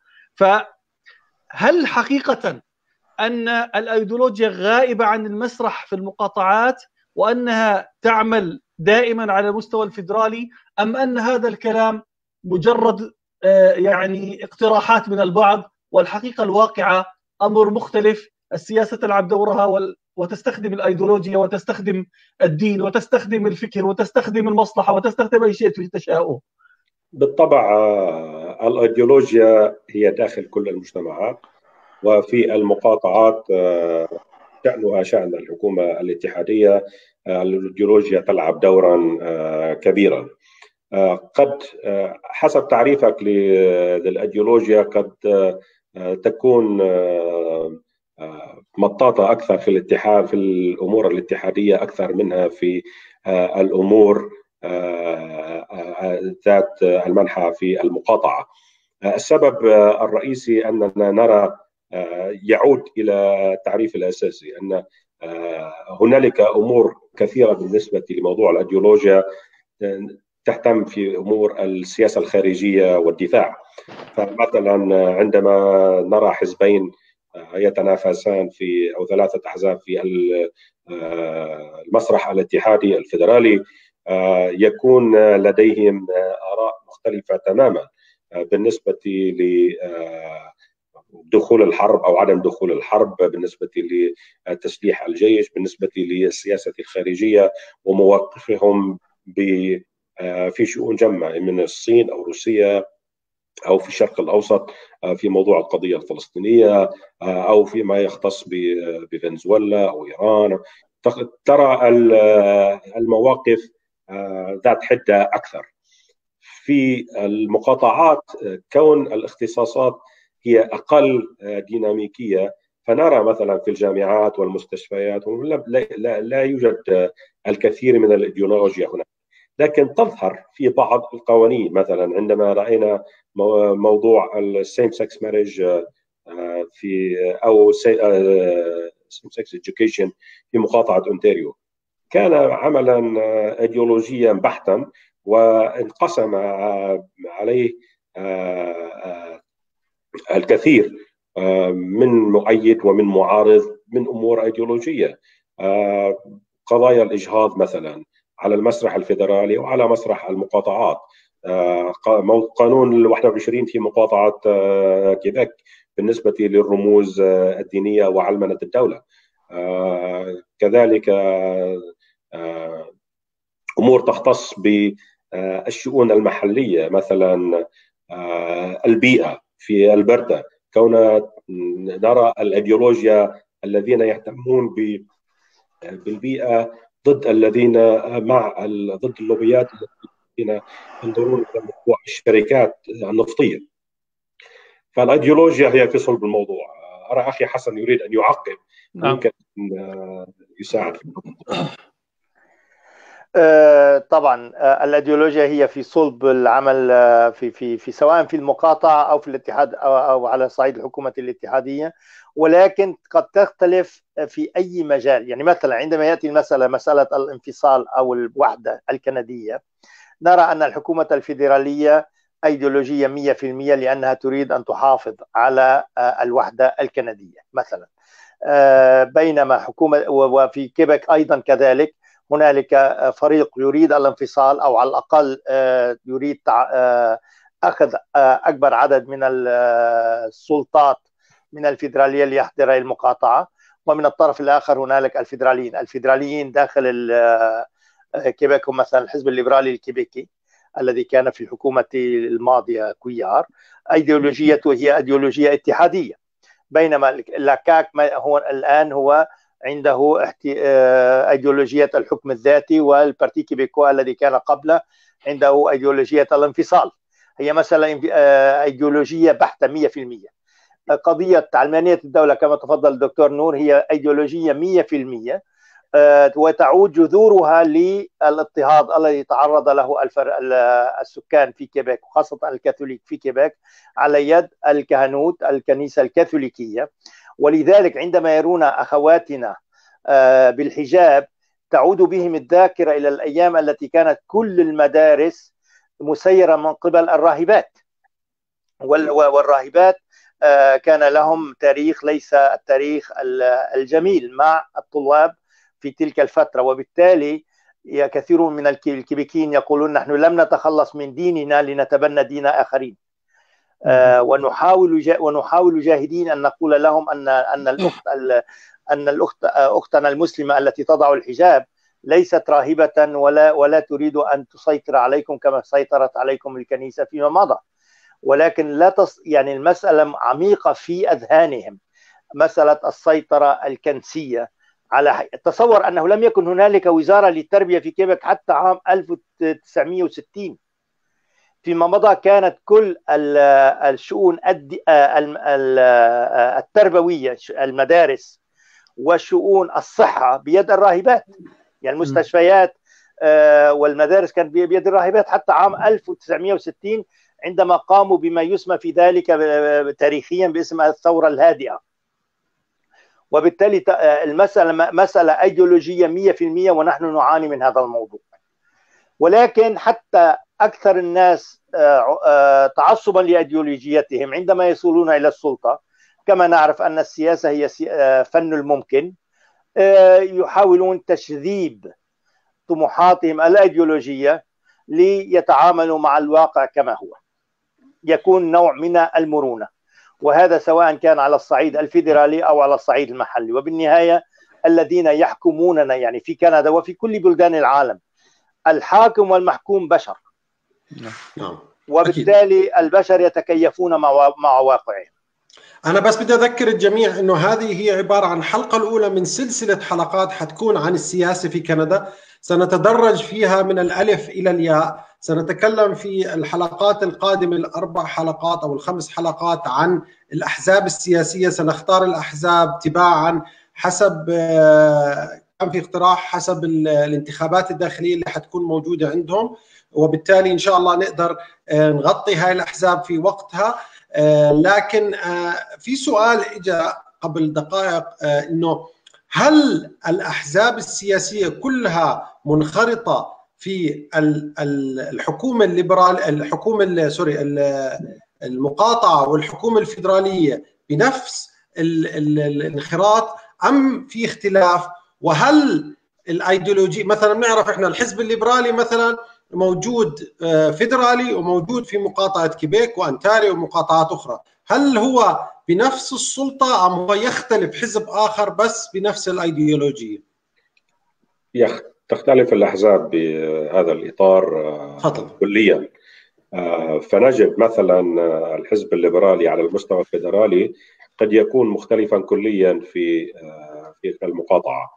[SPEAKER 2] فهل حقيقة أن الأيديولوجيا غائبة عن المسرح في المقاطعات وأنها تعمل دائما على المستوى الفيدرالي، أم أن هذا الكلام مجرد يعني اقتراحات من البعض، والحقيقة الواقعة أمر مختلف. السياسة تلعب دورها وتستخدم الأيديولوجيا وتستخدم الدين وتستخدم الفكر وتستخدم المصلحة وتستخدم أي شيء تشاءه.
[SPEAKER 3] بالطبع الأيديولوجيا هي داخل كل المجتمعات، وفي المقاطعات شأنها شأن الحكومة الاتحادية. الأيديولوجيا تلعب دورا كبيرا. قد حسب تعريفك للأيديولوجيا قد تكون مطاطة أكثر في الاتحاد في الأمور الاتحادية أكثر منها في الأمور ذات المنحى في المقاطعة. السبب الرئيسي أننا نرى يعود إلى التعريف الأساسي، أن هنالك أمور كثيرة بالنسبة لموضوع الأيديولوجيا تهتم في أمور السياسة الخارجية والدفاع. فمثلا عندما نرى حزبين يتنافسان في أو ثلاثة أحزاب في المسرح الاتحادي الفيدرالي، يكون لديهم آراء مختلفة تماما بالنسبة لدخول الحرب أو عدم دخول الحرب، بالنسبة لتسليح الجيش، بالنسبة للسياسة الخارجية، ومواقفهم في شؤون جمة من الصين أو روسيا أو في الشرق الأوسط في موضوع القضية الفلسطينية، أو فيما يختص بفنزويلا أو إيران. ترى المواقف ذات حدة أكثر. في المقاطعات كون الاختصاصات هي أقل ديناميكية، فنرى مثلا في الجامعات والمستشفيات لا, لا يوجد الكثير من الإيديولوجيا هناك، لكن تظهر في بعض القوانين. مثلا عندما رأينا موضوع السيم سكس ماريج في أو سيم سكس إديوكيشن في مقاطعة أونتاريو، كان عملا ايديولوجيا بحتا، وانقسم عليه الكثير من مؤيد ومن معارض من امور ايديولوجيه. قضايا الاجهاض مثلا على المسرح الفيدرالي وعلى مسرح المقاطعات، قانون ال واحد وعشرين في مقاطعه كيبيك بالنسبه للرموز الدينيه وعلمنه الدوله، كذلك امور تختص بالشؤون المحليه، مثلا البيئه في البرتا، كون نرى الايديولوجيا الذين يهتمون بالبيئه ضد الذين مع ضد اللوبيات الذين ينظرون الى موضوع الشركات النفطيه. فالايديولوجيا هي في صلب الموضوع. ارى اخي حسن يريد ان يعقب، ممكن يساعد.
[SPEAKER 4] طبعا الايديولوجيا هي في صلب العمل في في في سواء في المقاطعه او في الاتحاد او, أو على صعيد الحكومه الاتحاديه، ولكن قد تختلف في اي مجال. يعني مثلا عندما ياتي المساله مساله الانفصال او الوحده الكنديه، نرى ان الحكومه الفيدراليه ايديولوجيه مئة بالمئة لانها تريد ان تحافظ على الوحده الكنديه مثلا، بينما حكومه وفي كيبك ايضا كذلك هنالك فريق يريد الانفصال، او على الاقل يريد اخذ اكبر عدد من السلطات من الفيدراليه ليحضر المقاطعه. ومن الطرف الاخر هنالك الفيدراليين الفيدراليين داخل كيبك، مثلا الحزب الليبرالي الكيبيكي الذي كان في الحكومه الماضيه كويار، ايديولوجيته هي ايديولوجيه اتحاديه، بينما لاكاك هو الان هو عنده ايديولوجيه الحكم الذاتي، والبارتي كيبيكوا الذي كان قبله عنده ايديولوجيه الانفصال. هي مساله ايديولوجيه بحته مئة بالمئة. قضيه علمانيه الدوله كما تفضل الدكتور نور هي ايديولوجيه مئة بالمئة، وتعود جذورها للاضطهاد الذي تعرض له السكان في كيبيك وخاصه الكاثوليك في كيبيك على يد الكهنوت الكنيسه الكاثوليكيه. ولذلك عندما يرون أخواتنا بالحجاب تعود بهم الذاكرة إلى الأيام التي كانت كل المدارس مسيرة من قبل الراهبات، والراهبات كان لهم تاريخ ليس التاريخ الجميل مع الطلاب في تلك الفترة، وبالتالي كثير من الكيبيكيين يقولون نحن لم نتخلص من ديننا لنتبنى دين آخرين. آه ونحاول ونحاول جاهدين أن نقول لهم أن أن الأخت أن الأخت أختنا المسلمة التي تضع الحجاب ليست راهبة ولا ولا تريد أن تسيطر عليكم كما سيطرت عليكم الكنيسة فيما مضى، ولكن لا تص... يعني المسألة عميقة في أذهانهم، مسألة السيطرة الكنسية على. تصور أنه لم يكن هنالك وزارة للتربية في كيبك حتى عام ألف وتسعمئة وستين. فيما مضى كانت كل الشؤون التربوية، المدارس وشؤون الصحة بيد الراهبات، يعني المستشفيات والمدارس كانت بيد الراهبات حتى عام ألف وتسعمئة وستين عندما قاموا بما يسمى في ذلك تاريخيا باسم الثورة الهادئة. وبالتالي المسألة مسألة أيديولوجية مئة بالمئة ونحن نعاني من هذا الموضوع. ولكن حتى أكثر الناس تعصبا لأيديولوجيتهم عندما يصلون إلى السلطة، كما نعرف أن السياسة هي فن الممكن، يحاولون تشذيب طموحاتهم الأيديولوجية ليتعاملوا مع الواقع كما هو، يكون نوع من المرونة، وهذا سواء كان على الصعيد الفيدرالي أو على الصعيد المحلي. وبالنهاية الذين يحكموننا يعني في كندا وفي كل بلدان العالم، الحاكم والمحكوم بشر، وبالتالي البشر يتكيفون مع واقعهم.
[SPEAKER 1] أنا بس بدي أذكر الجميع أنه هذه هي عبارة عن الحلقة الأولى من سلسلة حلقات حتكون عن السياسة في كندا، سنتدرج فيها من الألف إلى الياء. سنتكلم في الحلقات القادمة الأربع حلقات أو الخمس حلقات عن الأحزاب السياسية. سنختار الأحزاب تباعا حسب، كان في اقتراح حسب الانتخابات الداخلية اللي حتكون موجودة عندهم، وبالتالي إن شاء الله نقدر نغطي هاي الأحزاب في وقتها. لكن في سؤال إجا قبل دقائق، إنه هل الأحزاب السياسية كلها منخرطة في الحكومة الليبرال الحكومة سوري المقاطعة والحكومة الفيدرالية بنفس الانخراط أم في اختلاف؟ وهل الايديولوجي مثلا بنعرف احنا الحزب الليبرالي مثلا موجود فيدرالي وموجود في مقاطعة كيبيك وأنتاريو ومقاطعات أخرى، هل هو بنفس السلطة أم هو يختلف حزب آخر بس بنفس الأيديولوجية؟
[SPEAKER 3] تختلف الأحزاب بهذا الإطار
[SPEAKER 1] فضل.
[SPEAKER 3] كليا. فنجد مثلا الحزب الليبرالي على المستوى الفيدرالي قد يكون مختلفا كليا في في المقاطعة.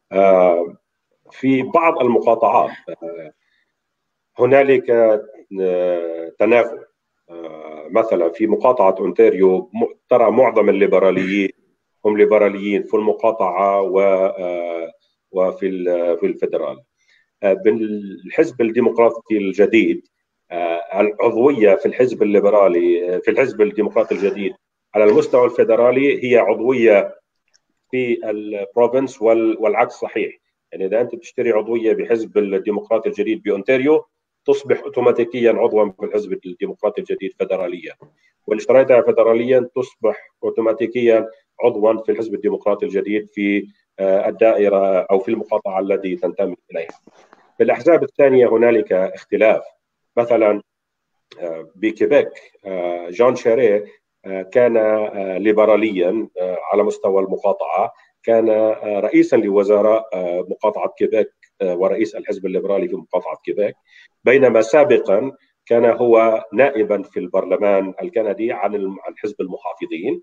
[SPEAKER 3] في بعض المقاطعات هنالك تنافر، مثلا في مقاطعة أونتاريو ترى معظم الليبراليين هم ليبراليين في المقاطعة وفي في الفيدرال. بالحزب الديمقراطي الجديد العضوية في الحزب الليبرالي في الحزب الديمقراطي الجديد على المستوى الفيدرالي هي عضوية في البروفنس والعكس صحيح. يعني إذا أنت بتشتري عضوية بحزب الديمقراطي الجديد بأونتاريو تصبح اوتوماتيكيا عضوا في الحزب الديمقراطي الجديد فدراليا، واللي اشتريتها فدراليا تصبح اوتوماتيكيا عضوا في الحزب الديمقراطي الجديد في الدائره او في المقاطعه التي تنتمي اليها. في الاحزاب الثانيه هنالك اختلاف. مثلا بكيبيك جون شاري كان ليبراليا على مستوى المقاطعه، كان رئيسا لوزراء مقاطعه كيبيك ورئيس الحزب الليبرالي في مقاطعة كيبيك، بينما سابقا كان هو نائبا في البرلمان الكندي عن حزب المحافظين،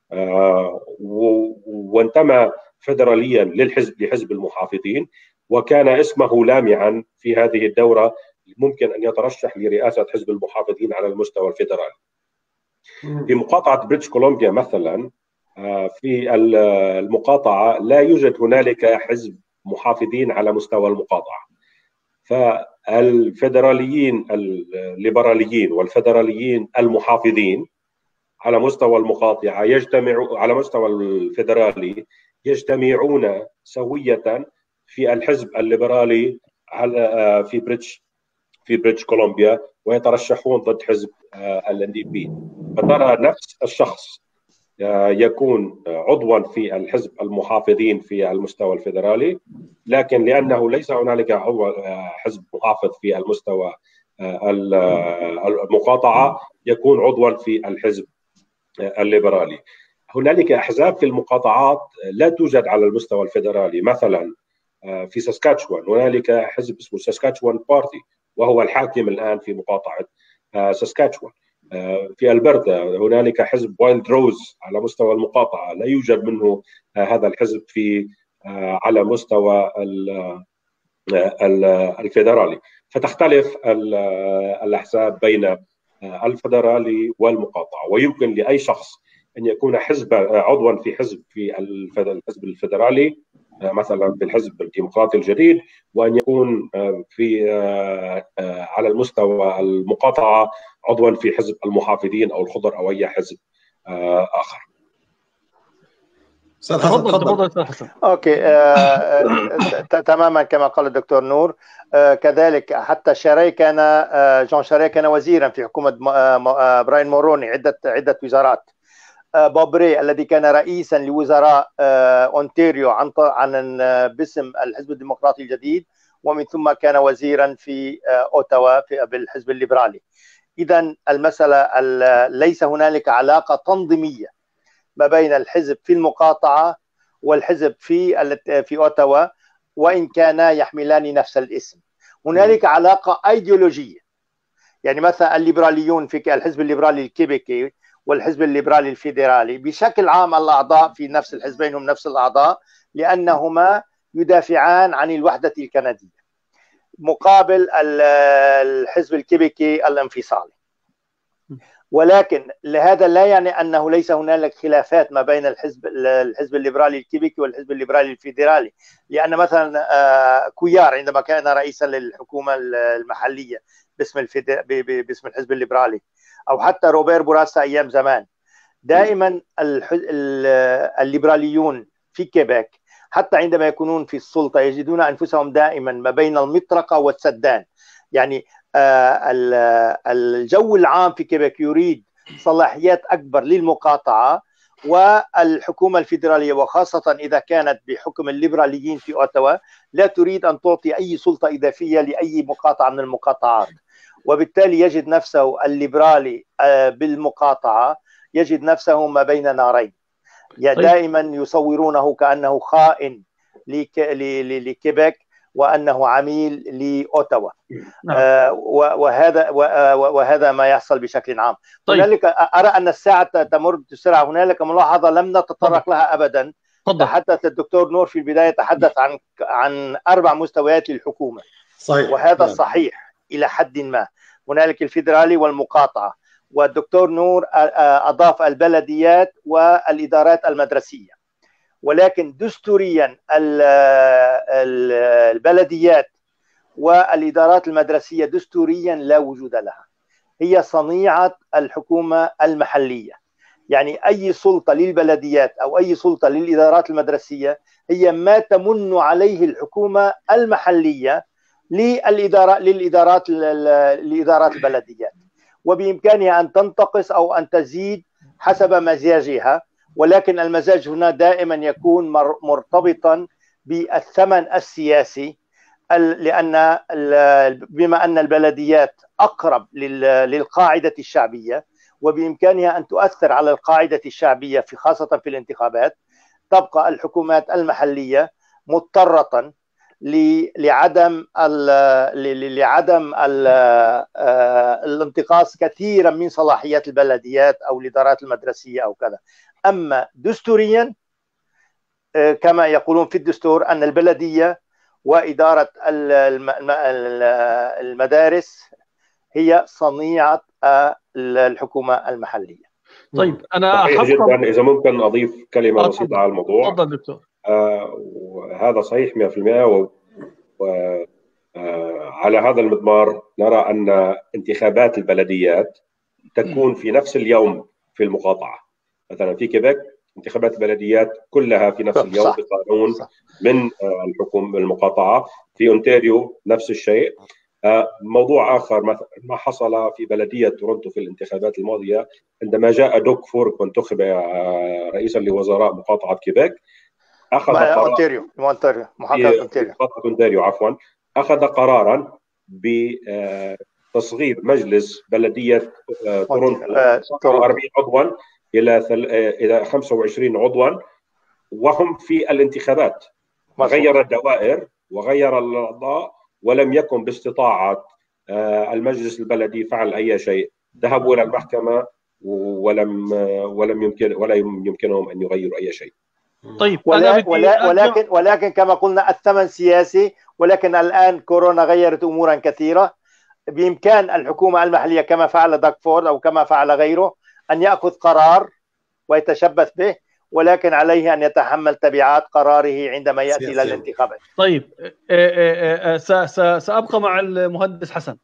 [SPEAKER 3] وانتمى فيدراليا للحزب لحزب المحافظين، وكان اسمه لامعا في هذه الدورة ممكن أن يترشح لرئاسة حزب المحافظين على المستوى الفيدرالي. في مقاطعة بريتش كولومبيا مثلا في المقاطعة لا يوجد هنالك حزب محافظين على مستوى المقاطعة، فالفيدراليين الليبراليين والفيدراليين المحافظين على مستوى المقاطعة يجتمعوا على مستوى الفيدرالي يجتمعون سوية في الحزب الليبرالي على في بريتش في بريتش كولومبيا ويترشحون ضد حزب ال إن دي بي. فترى نفس الشخص يكون عضوا في الحزب المحافظين في المستوى الفيدرالي، لكن لأنه ليس هنالك عضو حزب محافظ في المستوى المقاطعة يكون عضوا في الحزب الليبرالي. هنالك أحزاب في المقاطعات لا توجد على المستوى الفيدرالي، مثلا في ساسكاتشوان هنالك حزب اسمه ساسكاتشوان بارتي وهو الحاكم الآن في مقاطعة ساسكاتشوان. في ألبرتا هنالك حزب وايلد روز على مستوى المقاطعة، لا يوجد منه هذا الحزب في على مستوى الفيدرالي. فتختلف الأحزاب بين الفيدرالي والمقاطعة، ويمكن لأي شخص أن يكون حزب عضوا في حزب في الحزب الفيدرالي مثلا في الحزب الديمقراطي الجديد، وأن يكون في على المستوى المقاطعة عضوا في حزب المحافظين أو الخضر أو أي حزب آخر.
[SPEAKER 2] تفضل تفضل استاذ حسن.
[SPEAKER 4] اوكي آه، تماما كما قال الدكتور نور. آه، كذلك حتى شاري كان آه، جون شاري كان وزيرا في حكومه آه، براين موروني عده عده وزارات. آه، بوبري الذي كان رئيسا لوزراء آه، اونتاريو عن عن باسم الحزب الديمقراطي الجديد، ومن ثم كان وزيرا في آه، اوتاوا في بالحزب الليبرالي. اذا المساله ليس هنالك علاقه تنظيميه ما بين الحزب في المقاطعة والحزب في في أوتاوا، وإن كانا يحملان نفس الاسم. هنالك علاقة أيديولوجية، يعني مثلا الليبراليون في الحزب الليبرالي الكيبيكي والحزب الليبرالي الفيدرالي بشكل عام الأعضاء في نفس الحزبين هم نفس الأعضاء، لأنهما يدافعان عن الوحدة الكندية مقابل الحزب الكيبيكي الانفصالي. ولكن لهذا لا يعني انه ليس هنالك خلافات ما بين الحزب الحزب الليبرالي الكيبيكي والحزب الليبرالي الفيدرالي، لان مثلا كويار عندما كان رئيسا للحكومه المحليه باسم باسم الحزب الليبرالي، او حتى روبير بوراسا ايام زمان، دائما الليبراليون في كيبيك حتى عندما يكونون في السلطه يجدون انفسهم دائما ما بين المطرقه والسدان. يعني الجو العام في كيبيك يريد صلاحيات أكبر للمقاطعة، والحكومة الفيدرالية وخاصة إذا كانت بحكم الليبراليين في أوتاوا لا تريد أن تعطي أي سلطة إضافية لأي مقاطعة من المقاطعات، وبالتالي يجد نفسه الليبرالي بالمقاطعة يجد نفسه ما بين نارين. دائما يصورونه كأنه خائن لكيبيك وأنه عميل لأوتاوا. نعم. آه وهذا وهذا ما يحصل بشكل عام. طيب. هنالك أرى أن الساعة تمر بسرعة. هنالك ملاحظة لم نتطرق لها أبدا. فضل. تحدث الدكتور نور في البداية تحدث عن عن أربع مستويات للحكومة. صحيح. وهذا نعم. صحيح إلى حد ما. هنالك الفيدرالي والمقاطعة، والدكتور نور أضاف البلديات والإدارات المدرسية. ولكن دستوريا البلديات والإدارات المدرسية دستوريا لا وجود لها، هي صنيعة الحكومة المحلية. يعني أي سلطة للبلديات أو أي سلطة للإدارات المدرسية هي ما تمن عليه الحكومة المحلية للإدارات للإدارات لإدارات البلديات، وبإمكانها أن تنتقص أو أن تزيد حسب مزاجها، ولكن المزاج هنا دائما يكون مرتبطا بالثمن السياسي، لأن بما أن البلديات أقرب للقاعدة الشعبية وبإمكانها أن تؤثر على القاعدة الشعبية في خاصة في الانتخابات، تبقى الحكومات المحلية مضطرة لعدم لعدم الانتقاص كثيرا من صلاحيات البلديات أو الإدارات المدرسية أو كذا. أما دستوريا كما يقولون في الدستور أن البلدية وإدارة المدارس هي صنيعة الحكومة المحلية.
[SPEAKER 2] طيب أنا
[SPEAKER 3] صحيح جدا. إذا ممكن أضيف كلمة بسيطة على الموضوع.
[SPEAKER 2] تفضل دكتور.
[SPEAKER 3] آه وهذا صحيح مئة بالمئة. وعلى هذا المضمار نرى أن انتخابات البلديات تكون في نفس اليوم في المقاطعة. مثلا في كيبيك انتخابات البلديات كلها في نفس اليوم بقانون من الحكومة المقاطعة. في أونتاريو نفس الشيء. موضوع آخر مثلا ما حصل في بلدية تورونتو في الانتخابات الماضية عندما جاء دوغ فورك وانتخب رئيسا لوزراء مقاطعة كيبيك، أخذ قرار
[SPEAKER 4] أونتاريو أونتاريو محافظة أونتاريو
[SPEAKER 3] مقاطعة أونتاريو عفوا أخذ قرارا بتصغير مجلس بلدية تورونتو أربعين عضوا إلى إلى خمسة وعشرين عضوا، وهم في الانتخابات غير الدوائر وغير الأعضاء، ولم يكن باستطاعة المجلس البلدي فعل أي شيء. ذهبوا إلى المحكمة ولم ولم يمكن ولا يمكنهم أن يغيروا أي شيء.
[SPEAKER 2] طيب
[SPEAKER 4] ولا ولا ولكن ولكن كما قلنا الثمن سياسي، ولكن الآن كورونا غيرت أمورا كثيرة. بإمكان الحكومة المحلية كما فعل دوغ فورك أو كما فعل غيره أن يأخذ قرار ويتشبث به، ولكن عليه أن يتحمل تبعات قراره عندما يأتي إلى الانتخابات.
[SPEAKER 2] طيب سأبقى مع المهندس حسن.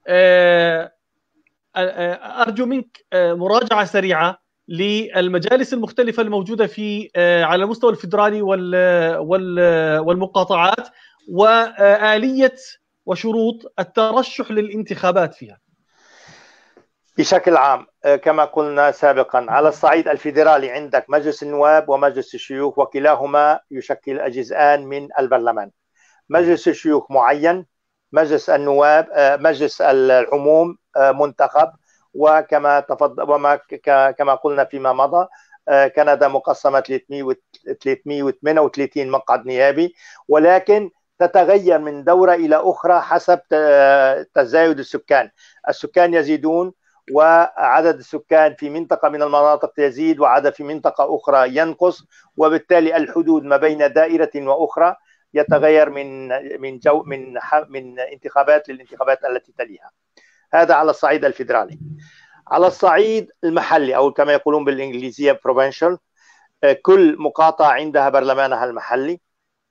[SPEAKER 2] أرجو منك مراجعة سريعة للمجالس المختلفة الموجودة في على المستوى الفيدرالي والمقاطعات وآلية وشروط الترشح للانتخابات فيها.
[SPEAKER 4] بشكل عام كما قلنا سابقا، على الصعيد الفيدرالي عندك مجلس النواب ومجلس الشيوخ، وكلاهما يشكل جزءان من البرلمان. مجلس الشيوخ معين، مجلس النواب مجلس العموم منتخب، وكما تفضل وما كما قلنا فيما مضى كندا مقسمة ثلاثمئة وثمانية وثلاثين مقعد نيابي، ولكن تتغير من دورة إلى أخرى حسب تزايد السكان. السكان يزيدون، وعدد السكان في منطقة من المناطق يزيد وعدد في منطقة أخرى ينقص، وبالتالي الحدود ما بين دائرة وأخرى يتغير من من جو من من انتخابات للانتخابات التي تليها. هذا على الصعيد الفيدرالي. على الصعيد المحلي أو كما يقولون بالإنجليزية provincial، كل مقاطعة عندها برلمانها المحلي،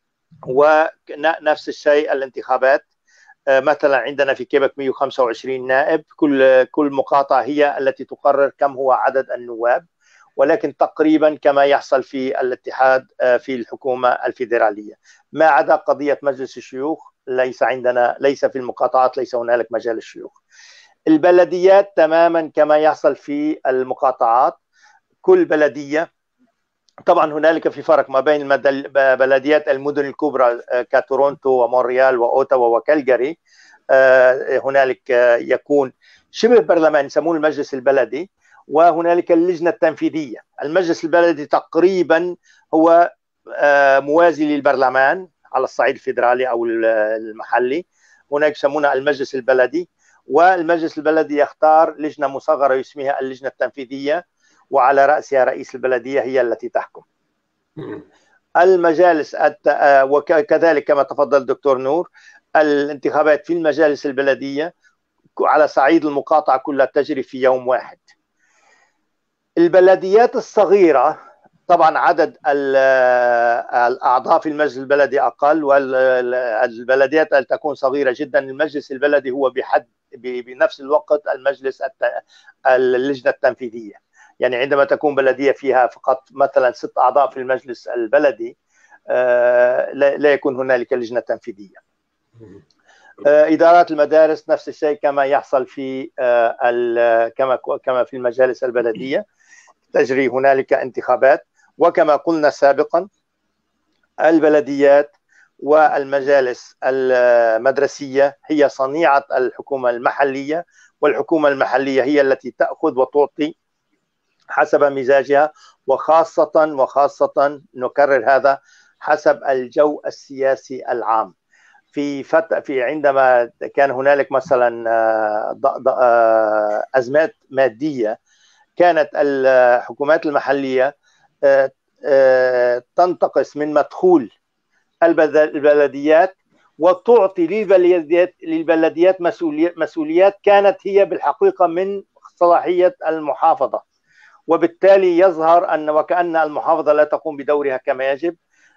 [SPEAKER 4] ونفس الشيء الانتخابات. مثلا عندنا في كيبك مئة وخمسة وعشرين نائب، كل كل مقاطعة هي التي تقرر كم هو عدد النواب، ولكن تقريبا كما يحصل في الاتحاد في الحكومة الفيدرالية، ما عدا قضية مجلس الشيوخ. ليس عندنا ليس في المقاطعات ليس هنالك مجال الشيوخ. البلديات تماما كما يحصل في المقاطعات، كل بلدية طبعا هنالك في فرق ما بين بلديات المدن الكبرى كتورونتو ومونريال وأوتاوا وكالجاري، هنالك يكون شبه برلمان يسمونه المجلس البلدي، وهنالك اللجنة التنفيذية. المجلس البلدي تقريبا هو موازي للبرلمان على الصعيد الفيدرالي أو المحلي، هناك يسمونه المجلس البلدي، والمجلس البلدي يختار لجنة مصغرة يسميها اللجنة التنفيذية، وعلى رأسها رئيس البلدية هي التي تحكم. المجالس وكذلك كما تفضل الدكتور نور، الانتخابات في المجالس البلدية على صعيد المقاطعة كلها تجري في يوم واحد. البلديات الصغيرة طبعا عدد الأعضاء في المجلس البلدي أقل، والبلديات التي تكون صغيرة جدا المجلس البلدي هو بحد بنفس الوقت المجلس اللجنة التنفيذية. يعني عندما تكون بلدية فيها فقط مثلا ست أعضاء في المجلس البلدي لا يكون هنالك لجنة تنفيذية. إدارات المدارس نفس الشيء كما يحصل في كما كما في المجالس البلدية، تجري هنالك انتخابات. وكما قلنا سابقا البلديات والمجالس المدرسية هي صنيعة الحكومة المحلية، والحكومة المحلية هي التي تأخذ وتعطي حسب مزاجها، وخاصة وخاصة نكرر هذا حسب الجو السياسي العام. في فت... في عندما كان هنالك مثلا أزمات مادية، كانت الحكومات المحلية تنتقص من مدخول البلديات وتعطي للبلديات للبلديات مسؤوليات مسؤوليات كانت هي بالحقيقة من صلاحية المحافظة، وبالتالي يظهر أن وكأن المحافظة لا تقوم بدورها كما يجب،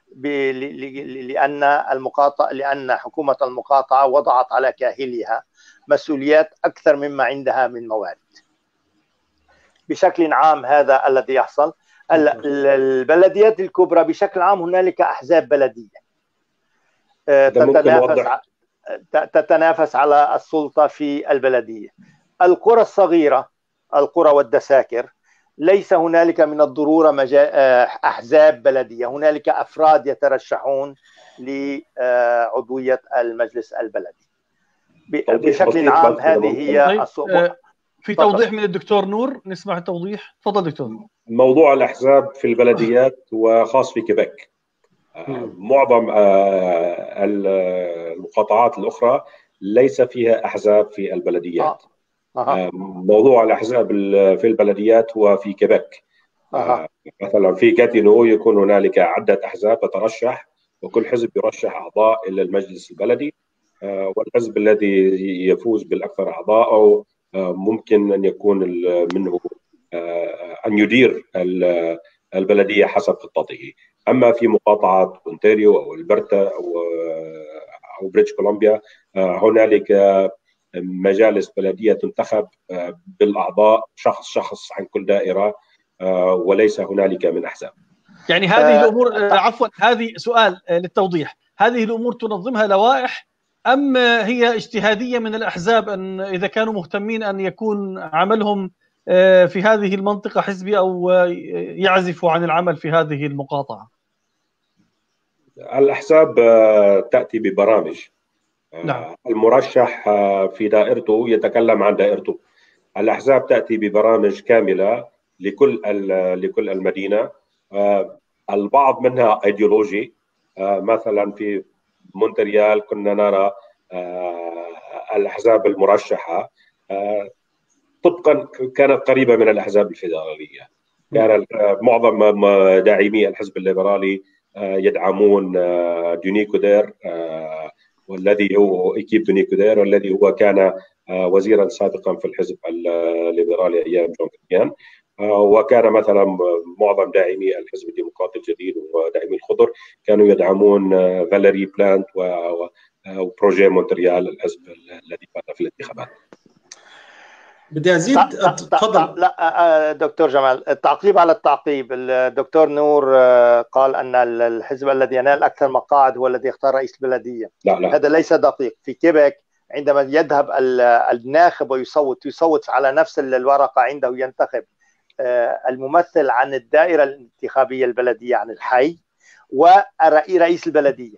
[SPEAKER 4] لأن المقاطعة لأن حكومة المقاطعة وضعت على كاهلها مسؤوليات أكثر مما عندها من موارد. بشكل عام هذا الذي يحصل. البلديات الكبرى بشكل عام هنالك أحزاب بلدية تتنافس تتنافس على السلطة في البلدية. القرى الصغيرة، القرى والدساكر، ليس هنالك من الضرورة أحزاب بلدية، هنالك أفراد يترشحون لعضوية المجلس البلدي. بشكل عام هذه هي
[SPEAKER 2] الصعوبة. في توضيح من الدكتور نور، نسمع التوضيح. تفضل دكتور.
[SPEAKER 3] موضوع الأحزاب في البلديات وخاص في كيبيك. معظم المقاطعات الأخرى ليس فيها أحزاب في البلديات. أه. موضوع الأحزاب في البلديات هو في كيبيك. أه. مثلا في غاتينو يكون هنالك عدة أحزاب تترشح، وكل حزب يرشح أعضاء إلى المجلس البلدي، والحزب الذي يفوز بالأكثر أعضاء أو ممكن أن يكون منه أن يدير البلدية حسب خطته. أما في مقاطعات أونتاريو أو البرتا أو أو بريتش كولومبيا هنالك مجالس بلدية تنتخب بالأعضاء شخص شخص عن كل دائرة، وليس هنالك من أحزاب.
[SPEAKER 2] يعني هذه الأمور، عفوا هذه سؤال للتوضيح، هذه الأمور تنظمها لوائح أم هي اجتهادية من الأحزاب أن إذا كانوا مهتمين أن يكون عملهم في هذه المنطقة حزبي أو يعزفوا عن العمل في هذه المقاطعة؟
[SPEAKER 3] الأحزاب تأتي ببرامج. نعم. المرشح في دائرته يتكلم عن دائرته. الأحزاب تأتي ببرامج كاملة لكل لكل المدينة، البعض منها أيديولوجي. مثلا في مونتريال كنا نرى الأحزاب المرشحة طبقا كانت قريبة من الأحزاب الفيدرالية. كان معظم داعمي الحزب الليبرالي يدعمون دوني كودير، والذي هو إيكيب دوني كودير، والذي هو كان وزيرا سابقا في الحزب الليبرالي أيام جون كريان. وكان مثلا معظم داعمي الحزب الديمقراطي الجديد وداعمي الخضر كانوا يدعمون فاليري بلانت وبروجي مونتريال، الحزب الذي فاز في الانتخابات.
[SPEAKER 1] بدي ازيد.
[SPEAKER 4] تفضل. لا دكتور جمال، التعقيب على التعقيب. الدكتور نور قال ان الحزب الذي ينال اكثر مقاعد هو الذي يختار رئيس البلديه.
[SPEAKER 3] لا لا.
[SPEAKER 4] هذا ليس دقيق. في كيبيك عندما يذهب الناخب ويصوت يصوت على نفس الورقه عنده، ينتخب الممثل عن الدائره الانتخابيه البلديه عن الحي ورئيس البلديه.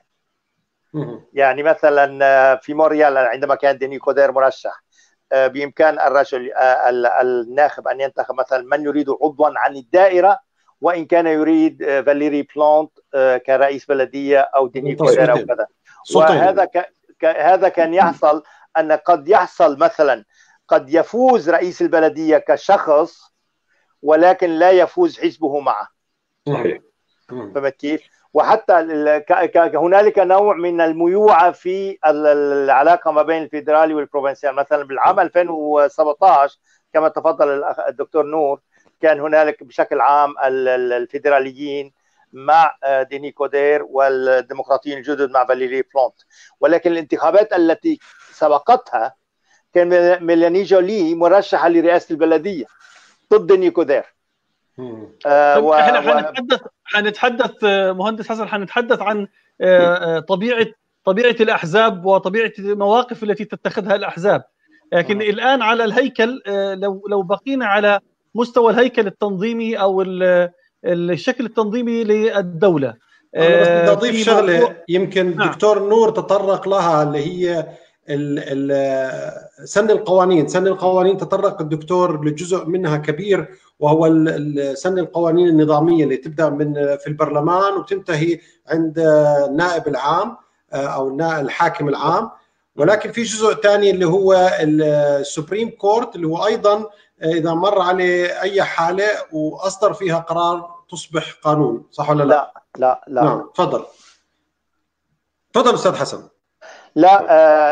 [SPEAKER 4] يعني مثلا في مونريال عندما كان ديني كودير مرشح، بإمكان الرجل الناخب أن ينتخب مثلا من يريد عضوا عن الدائرة، وإن كان يريد فاليري بلانت كرئيس بلدية أو ديني كودير أو كذا. وهذا ك... هذا كان يحصل أن قد يحصل مثلا قد يفوز رئيس البلدية كشخص، ولكن لا يفوز حزبه معه.
[SPEAKER 3] صحيح.
[SPEAKER 4] فهمت كيف؟ وحتى هنالك نوع من الميوعة في العلاقة ما بين الفيدرالي والبروفنسيال. مثلا بالعام ألفين وسبعة عشر كما تفضل الدكتور نور، كان هنالك بشكل عام الفيدراليين مع ديني كودير والديمقراطيين الجدد مع فاليري بلانت، ولكن الانتخابات التي سبقتها كان ميلاني جولي مرشحة لرئاسة البلدية ضد ديني كودير.
[SPEAKER 2] آه و... احنا حنتحدث حنتحدث مهندس حسن، حنتحدث عن طبيعه طبيعه الاحزاب وطبيعه المواقف التي تتخذها الاحزاب، لكن آه. الان على الهيكل، لو لو بقينا على مستوى الهيكل التنظيمي او الشكل التنظيمي للدوله.
[SPEAKER 1] انا بس بدي اضيف شغله موضوع... يمكن نعم. دكتور نور تطرق لها، اللي هي ال ال سن القوانين. سن القوانين تطرق الدكتور لجزء منها كبير، وهو سن القوانين النظامية اللي تبدأ من في البرلمان وتنتهي عند النائب العام أو النائب الحاكم العام. ولكن في جزء ثاني اللي هو السوبريم كورت، اللي هو أيضا إذا مر عليه أي حالة وأصدر فيها قرار تصبح قانون، صح ولا لا؟
[SPEAKER 4] لا لا لا.
[SPEAKER 1] نعم تفضل تفضل أستاذ حسن.
[SPEAKER 4] لا،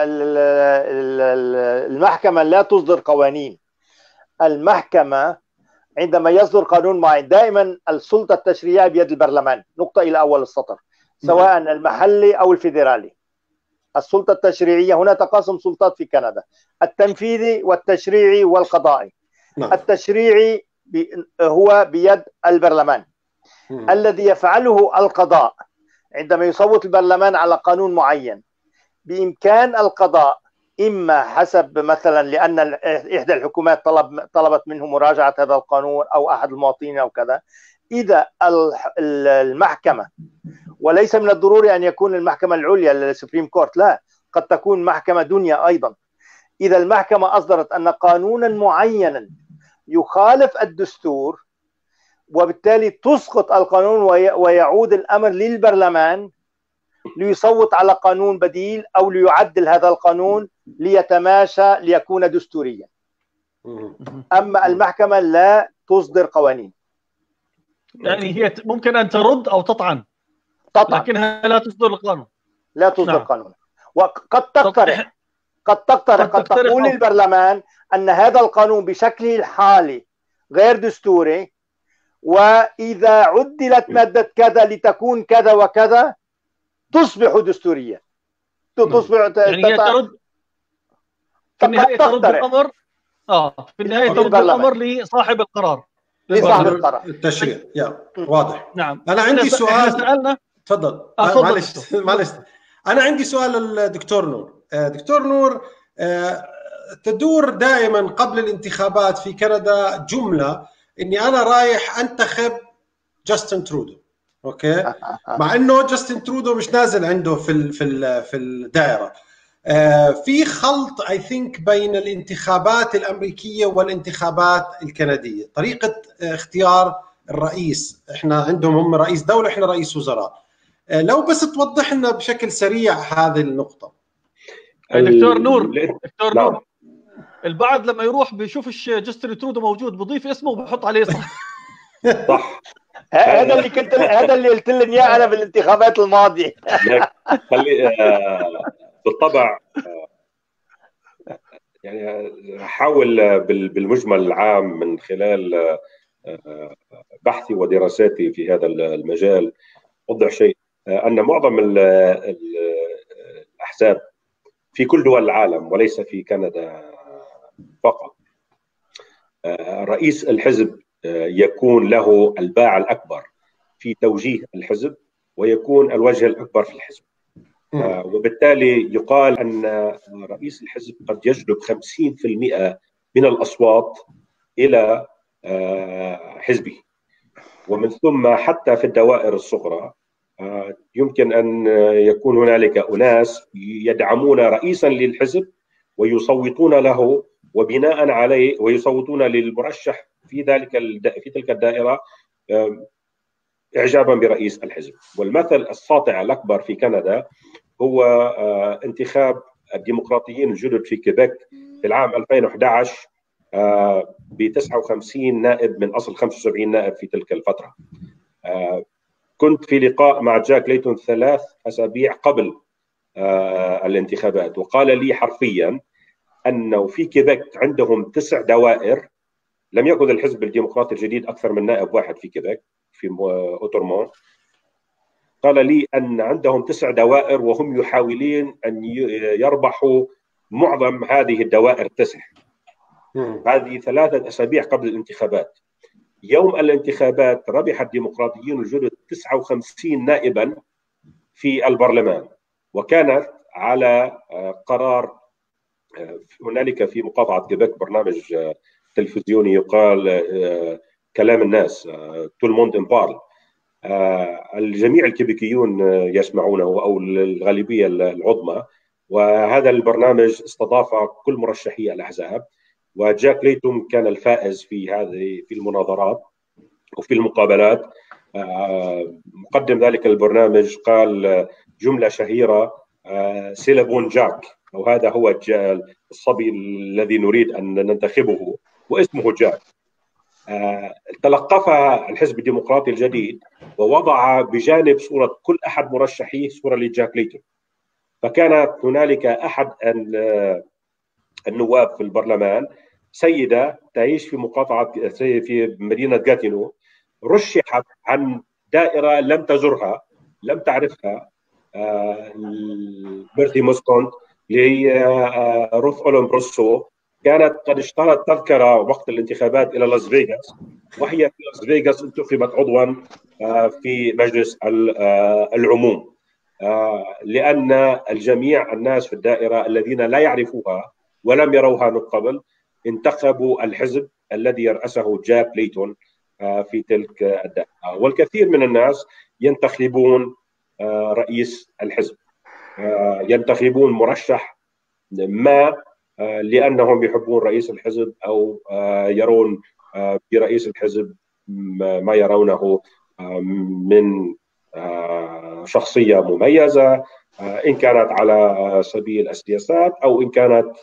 [SPEAKER 4] المحكمة لا تصدر قوانين. المحكمة عندما يصدر قانون معين، دائما السلطة التشريعية بيد البرلمان، نقطة إلى أول السطر، سواء المحلي أو الفيدرالي. السلطة التشريعية، هنا تقاسم سلطات في كندا، التنفيذي والتشريعي والقضائي. التشريعي هو بيد البرلمان. الذي يفعله القضاء عندما يصوت البرلمان على قانون معين، بإمكان القضاء إما حسب مثلا لأن إحدى الحكومات طلب طلبت منه مراجعة هذا القانون أو أحد المواطنين أو كذا، إذا المحكمة، وليس من الضروري أن يكون المحكمة العليا السبريم كورت، لا، قد تكون محكمة دنيا أيضا، إذا المحكمة أصدرت أن قانونا معينا يخالف الدستور وبالتالي تسقط القانون ويعود الأمر للبرلمان ليصوت على قانون بديل أو ليعدل هذا القانون ليتماشى ليكون دستوريا. أما المحكمة لا تصدر قوانين،
[SPEAKER 2] يعني هي ممكن أن ترد أو تطعن،
[SPEAKER 4] تطعن
[SPEAKER 2] لكنها لا تصدر القانون،
[SPEAKER 4] لا تصدر
[SPEAKER 2] نعم.
[SPEAKER 4] قانون. وقد تقترح قد تقترح قد تقول للبرلمان أن هذا القانون بشكله الحالي غير دستوري، وإذا عدلت مادة كذا لتكون كذا وكذا تصبح دستورية. تصبح
[SPEAKER 2] يعني هي ترد في النهاية ترد الأمر اه في النهاية ترد الأمر لصاحب القرار
[SPEAKER 4] لصاحب القرار
[SPEAKER 1] التشريع. يا واضح.
[SPEAKER 2] نعم.
[SPEAKER 1] أنا عندي سؤال.
[SPEAKER 2] سألنا.
[SPEAKER 1] تفضل.
[SPEAKER 2] آه
[SPEAKER 1] معلش معلش أنا عندي سؤال للدكتور نور. دكتور نور، تدور دائما قبل الانتخابات في كندا جملة إني أنا رايح أنتخب جاستن ترودو، أوكي، مع إنه جاستن ترودو مش نازل عنده في ال في ال في الدائرة. في خلط I think بين الانتخابات الأمريكية والانتخابات الكندية، طريقة اختيار الرئيس. إحنا عندهم هم رئيس دولة، إحنا رئيس وزراء. لو بس توضح لنا بشكل سريع هذه النقطة.
[SPEAKER 2] دكتور نور، دكتور نور، البعض لما يروح بيشوف جاستن ترودو موجود بضيف اسمه وبحط عليه صح.
[SPEAKER 3] صح.
[SPEAKER 4] هذا اللي كنت هذا اللي قلت لهم اياه انا بالانتخابات الماضيه.
[SPEAKER 3] خلي بالطبع يعني احاول بالمجمل العام من خلال بحثي ودراساتي في هذا المجال اوضح شيء، ان معظم الاحزاب في كل دول العالم وليس في كندا فقط، رئيس الحزب يكون له الباع الأكبر في توجيه الحزب ويكون الوجه الأكبر في الحزب، وبالتالي يقال أن رئيس الحزب قد يجلب خمسين بالمئة من الأصوات إلى حزبه، ومن ثم حتى في الدوائر الصغرى يمكن أن يكون هنالك أناس يدعمون رئيسا للحزب ويصوتون له وبناء عليه ويصوتون للمرشح في ذلك في تلك الدائرة إعجابا برئيس الحزب. والمثل الساطع الأكبر في كندا هو انتخاب الديمقراطيين الجدد في كيبيك في العام ألفين وأحد عشر ب تسعة وخمسين نائب من أصل خمسة وسبعين نائب في تلك الفترة. كنت في لقاء مع جاك ليتون ثلاث أسابيع قبل الانتخابات، وقال لي حرفيا أنه في كيبيك عندهم تسع دوائر، لم يكن الحزب الديمقراطي الجديد أكثر من نائب واحد في كيبيك في أوتورمون. قال لي أن عندهم تسع دوائر وهم يحاولين أن يربحوا معظم هذه الدوائر التسع. هذه ثلاثة أسابيع قبل الانتخابات. يوم الانتخابات ربح الديمقراطيين الجدد تسعة وخمسين نائبا في البرلمان، وكانت على قرار. هنالك في مقاطعة كيبيك برنامج تلفزيوني يقال كلام الناس، تو الموند ان بارل، الجميع الكيبيكيون يسمعونه أو الغالبية العظمى، وهذا البرنامج استضاف كل مرشحي الأحزاب، وجاك ليتون كان الفائز في هذه في المناظرات وفي المقابلات. مقدم ذلك البرنامج قال جملة شهيرة: سيلابون جاك، أو هذا هو الصبي الذي نريد أن ننتخبه واسمه جاك. تلقفها الحزب الديمقراطي الجديد ووضع بجانب صورة كل أحد مرشحيه صورة لجاك ليتون، فكانت هنالك أحد النواب في البرلمان سيدة تعيش في مقاطعة في مدينة غاتينو، رشحت عن دائرة لم تزرها لم تعرفها، بيرتي موسكونت، لروث أولم بروسو، كانت قد اشترت تذكرة وقت الانتخابات إلى لاس فيغاس، وهي في لاس فيغاس انتخبت عضوا في مجلس العموم. لأن الجميع الناس في الدائرة الذين لا يعرفوها ولم يروها من قبل انتخبوا الحزب الذي يرأسه جاك ليتون في تلك الدائرة، والكثير من الناس ينتخبون رئيس الحزب، ينتخبون مرشح ما لأنهم يحبون رئيس الحزب أو يرون برئيس الحزب ما يرونه من شخصية مميزة، إن كانت على سبيل السياسات أو إن كانت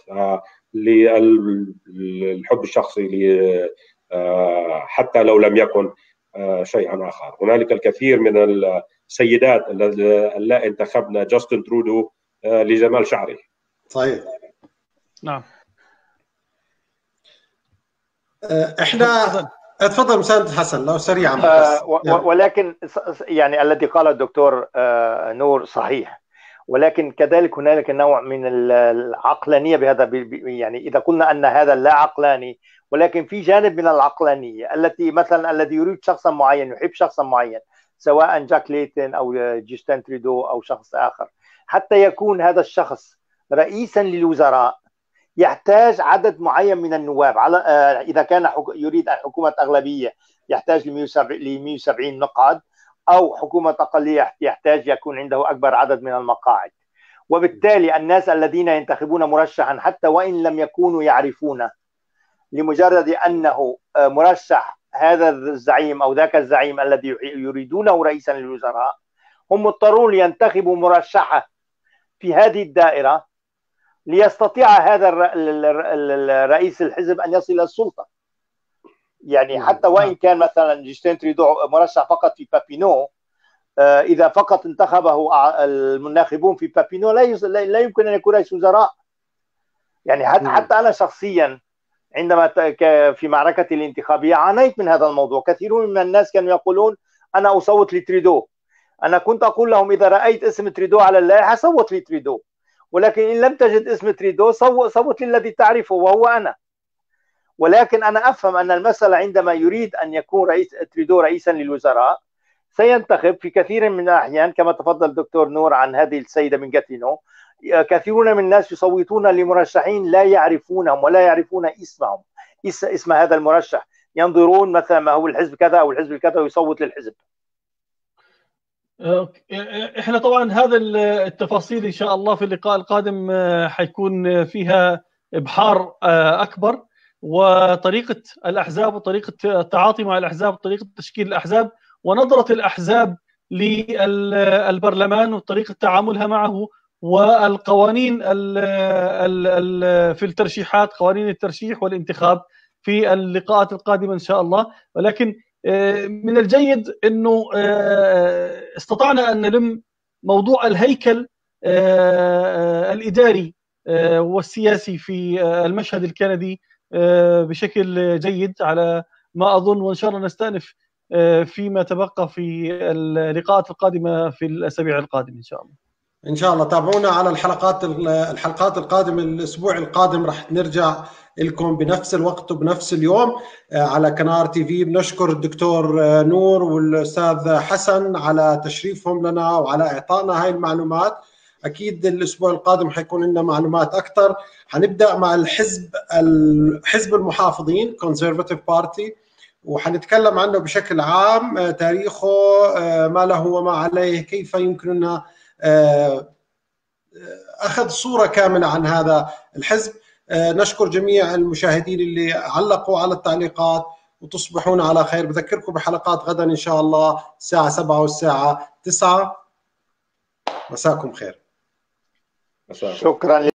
[SPEAKER 3] للحب الشخصي حتى لو لم يكن شيئا آخر. هنالك الكثير من السيدات اللائي انتخبنا جاستن ترودو لجمال شعره.
[SPEAKER 1] صحيح.
[SPEAKER 2] نعم.
[SPEAKER 1] احنا اتفضل مساند حسن لو سريعا.
[SPEAKER 4] آه ولكن يعني الذي قاله الدكتور آه نور صحيح، ولكن كذلك هنالك نوع من العقلانية بهذا، يعني إذا قلنا أن هذا لا عقلاني، ولكن في جانب من العقلانية التي مثلا الذي يريد شخصا معين، يحب شخصا معين سواء جاك ليتون أو جاستن ترودو أو شخص آخر، حتى يكون هذا الشخص رئيسا للوزراء يحتاج عدد معين من النواب. على إذا كان يريد حكومة أغلبية يحتاج ل مئة وسبعين مقعد، أو حكومة أقلية يحتاج يكون عنده أكبر عدد من المقاعد. وبالتالي الناس الذين ينتخبون مرشحا حتى وإن لم يكونوا يعرفونه، لمجرد أنه مرشح هذا الزعيم أو ذاك الزعيم الذي يريدونه رئيسا للوزراء، هم مضطرون لينتخبوا مرشحة في هذه الدائرة ليستطيع هذا الرئيس الحزب أن يصل إلى السلطة. يعني حتى وإن كان مثلا جاستن ترودو مرشح فقط في بابينو، إذا فقط انتخبه الناخبون في بابينو لا يمكن أن يكون رئيس وزراء. يعني حتى, حتى أنا شخصيا عندما في معركتي الانتخابية عانيت من هذا الموضوع. كثيرون من الناس كانوا يقولون أنا أصوت لترودو، أنا كنت أقول لهم إذا رأيت اسم ترودو على اللائحة صوت لترودو، ولكن إن لم تجد اسم ترودو صوت للذي تعرفه وهو أنا. ولكن أنا أفهم أن المسألة عندما يريد أن يكون رئيس ترودو رئيسا للوزراء سينتخب في كثير من الأحيان، كما تفضل الدكتور نور عن هذه السيدة من جاتينو، كثيرون من الناس يصوتون لمرشحين لا يعرفونهم ولا يعرفون اسمهم، اسم هذا المرشح، ينظرون مثلا ما هو الحزب كذا أو الحزب كذا ويصوت للحزب.
[SPEAKER 2] احنا طبعا هذا التفاصيل ان شاء الله في اللقاء القادم حيكون فيها ابحار اكبر، وطريقه الاحزاب وطريقه التعاطي مع الاحزاب وطريقه تشكيل الاحزاب ونظره الاحزاب للبرلمان وطريقه تعاملها معه، والقوانين في الترشيحات، قوانين الترشيح والانتخاب في اللقاءات القادمه ان شاء الله. ولكن من الجيد أنه استطعنا أن نلم موضوع الهيكل الإداري والسياسي في المشهد الكندي بشكل جيد على ما أظن، وإن شاء الله نستأنف فيما تبقى في اللقاءات القادمة في الأسابيع القادمة إن شاء الله.
[SPEAKER 1] إن شاء الله تابعونا على الحلقات الحلقات القادمة. الأسبوع القادم راح نرجع لكم بنفس الوقت وبنفس اليوم على قناة تي في. بنشكر الدكتور نور والأستاذ حسن على تشريفهم لنا وعلى إعطائنا هاي المعلومات. أكيد الأسبوع القادم حيكون لنا معلومات أكثر. حنبدأ مع الحزب الحزب المحافظين Conservative Party، وحنتكلم عنه بشكل عام، تاريخه، ما له وما عليه، كيف يمكننا أخذ صورة كاملة عن هذا الحزب. نشكر جميع المشاهدين اللي علقوا على التعليقات، وتصبحون على خير. بذكركم بحلقات غدا إن شاء الله الساعة سبعة والساعة تسعة. مساكم خير.
[SPEAKER 4] شكرا.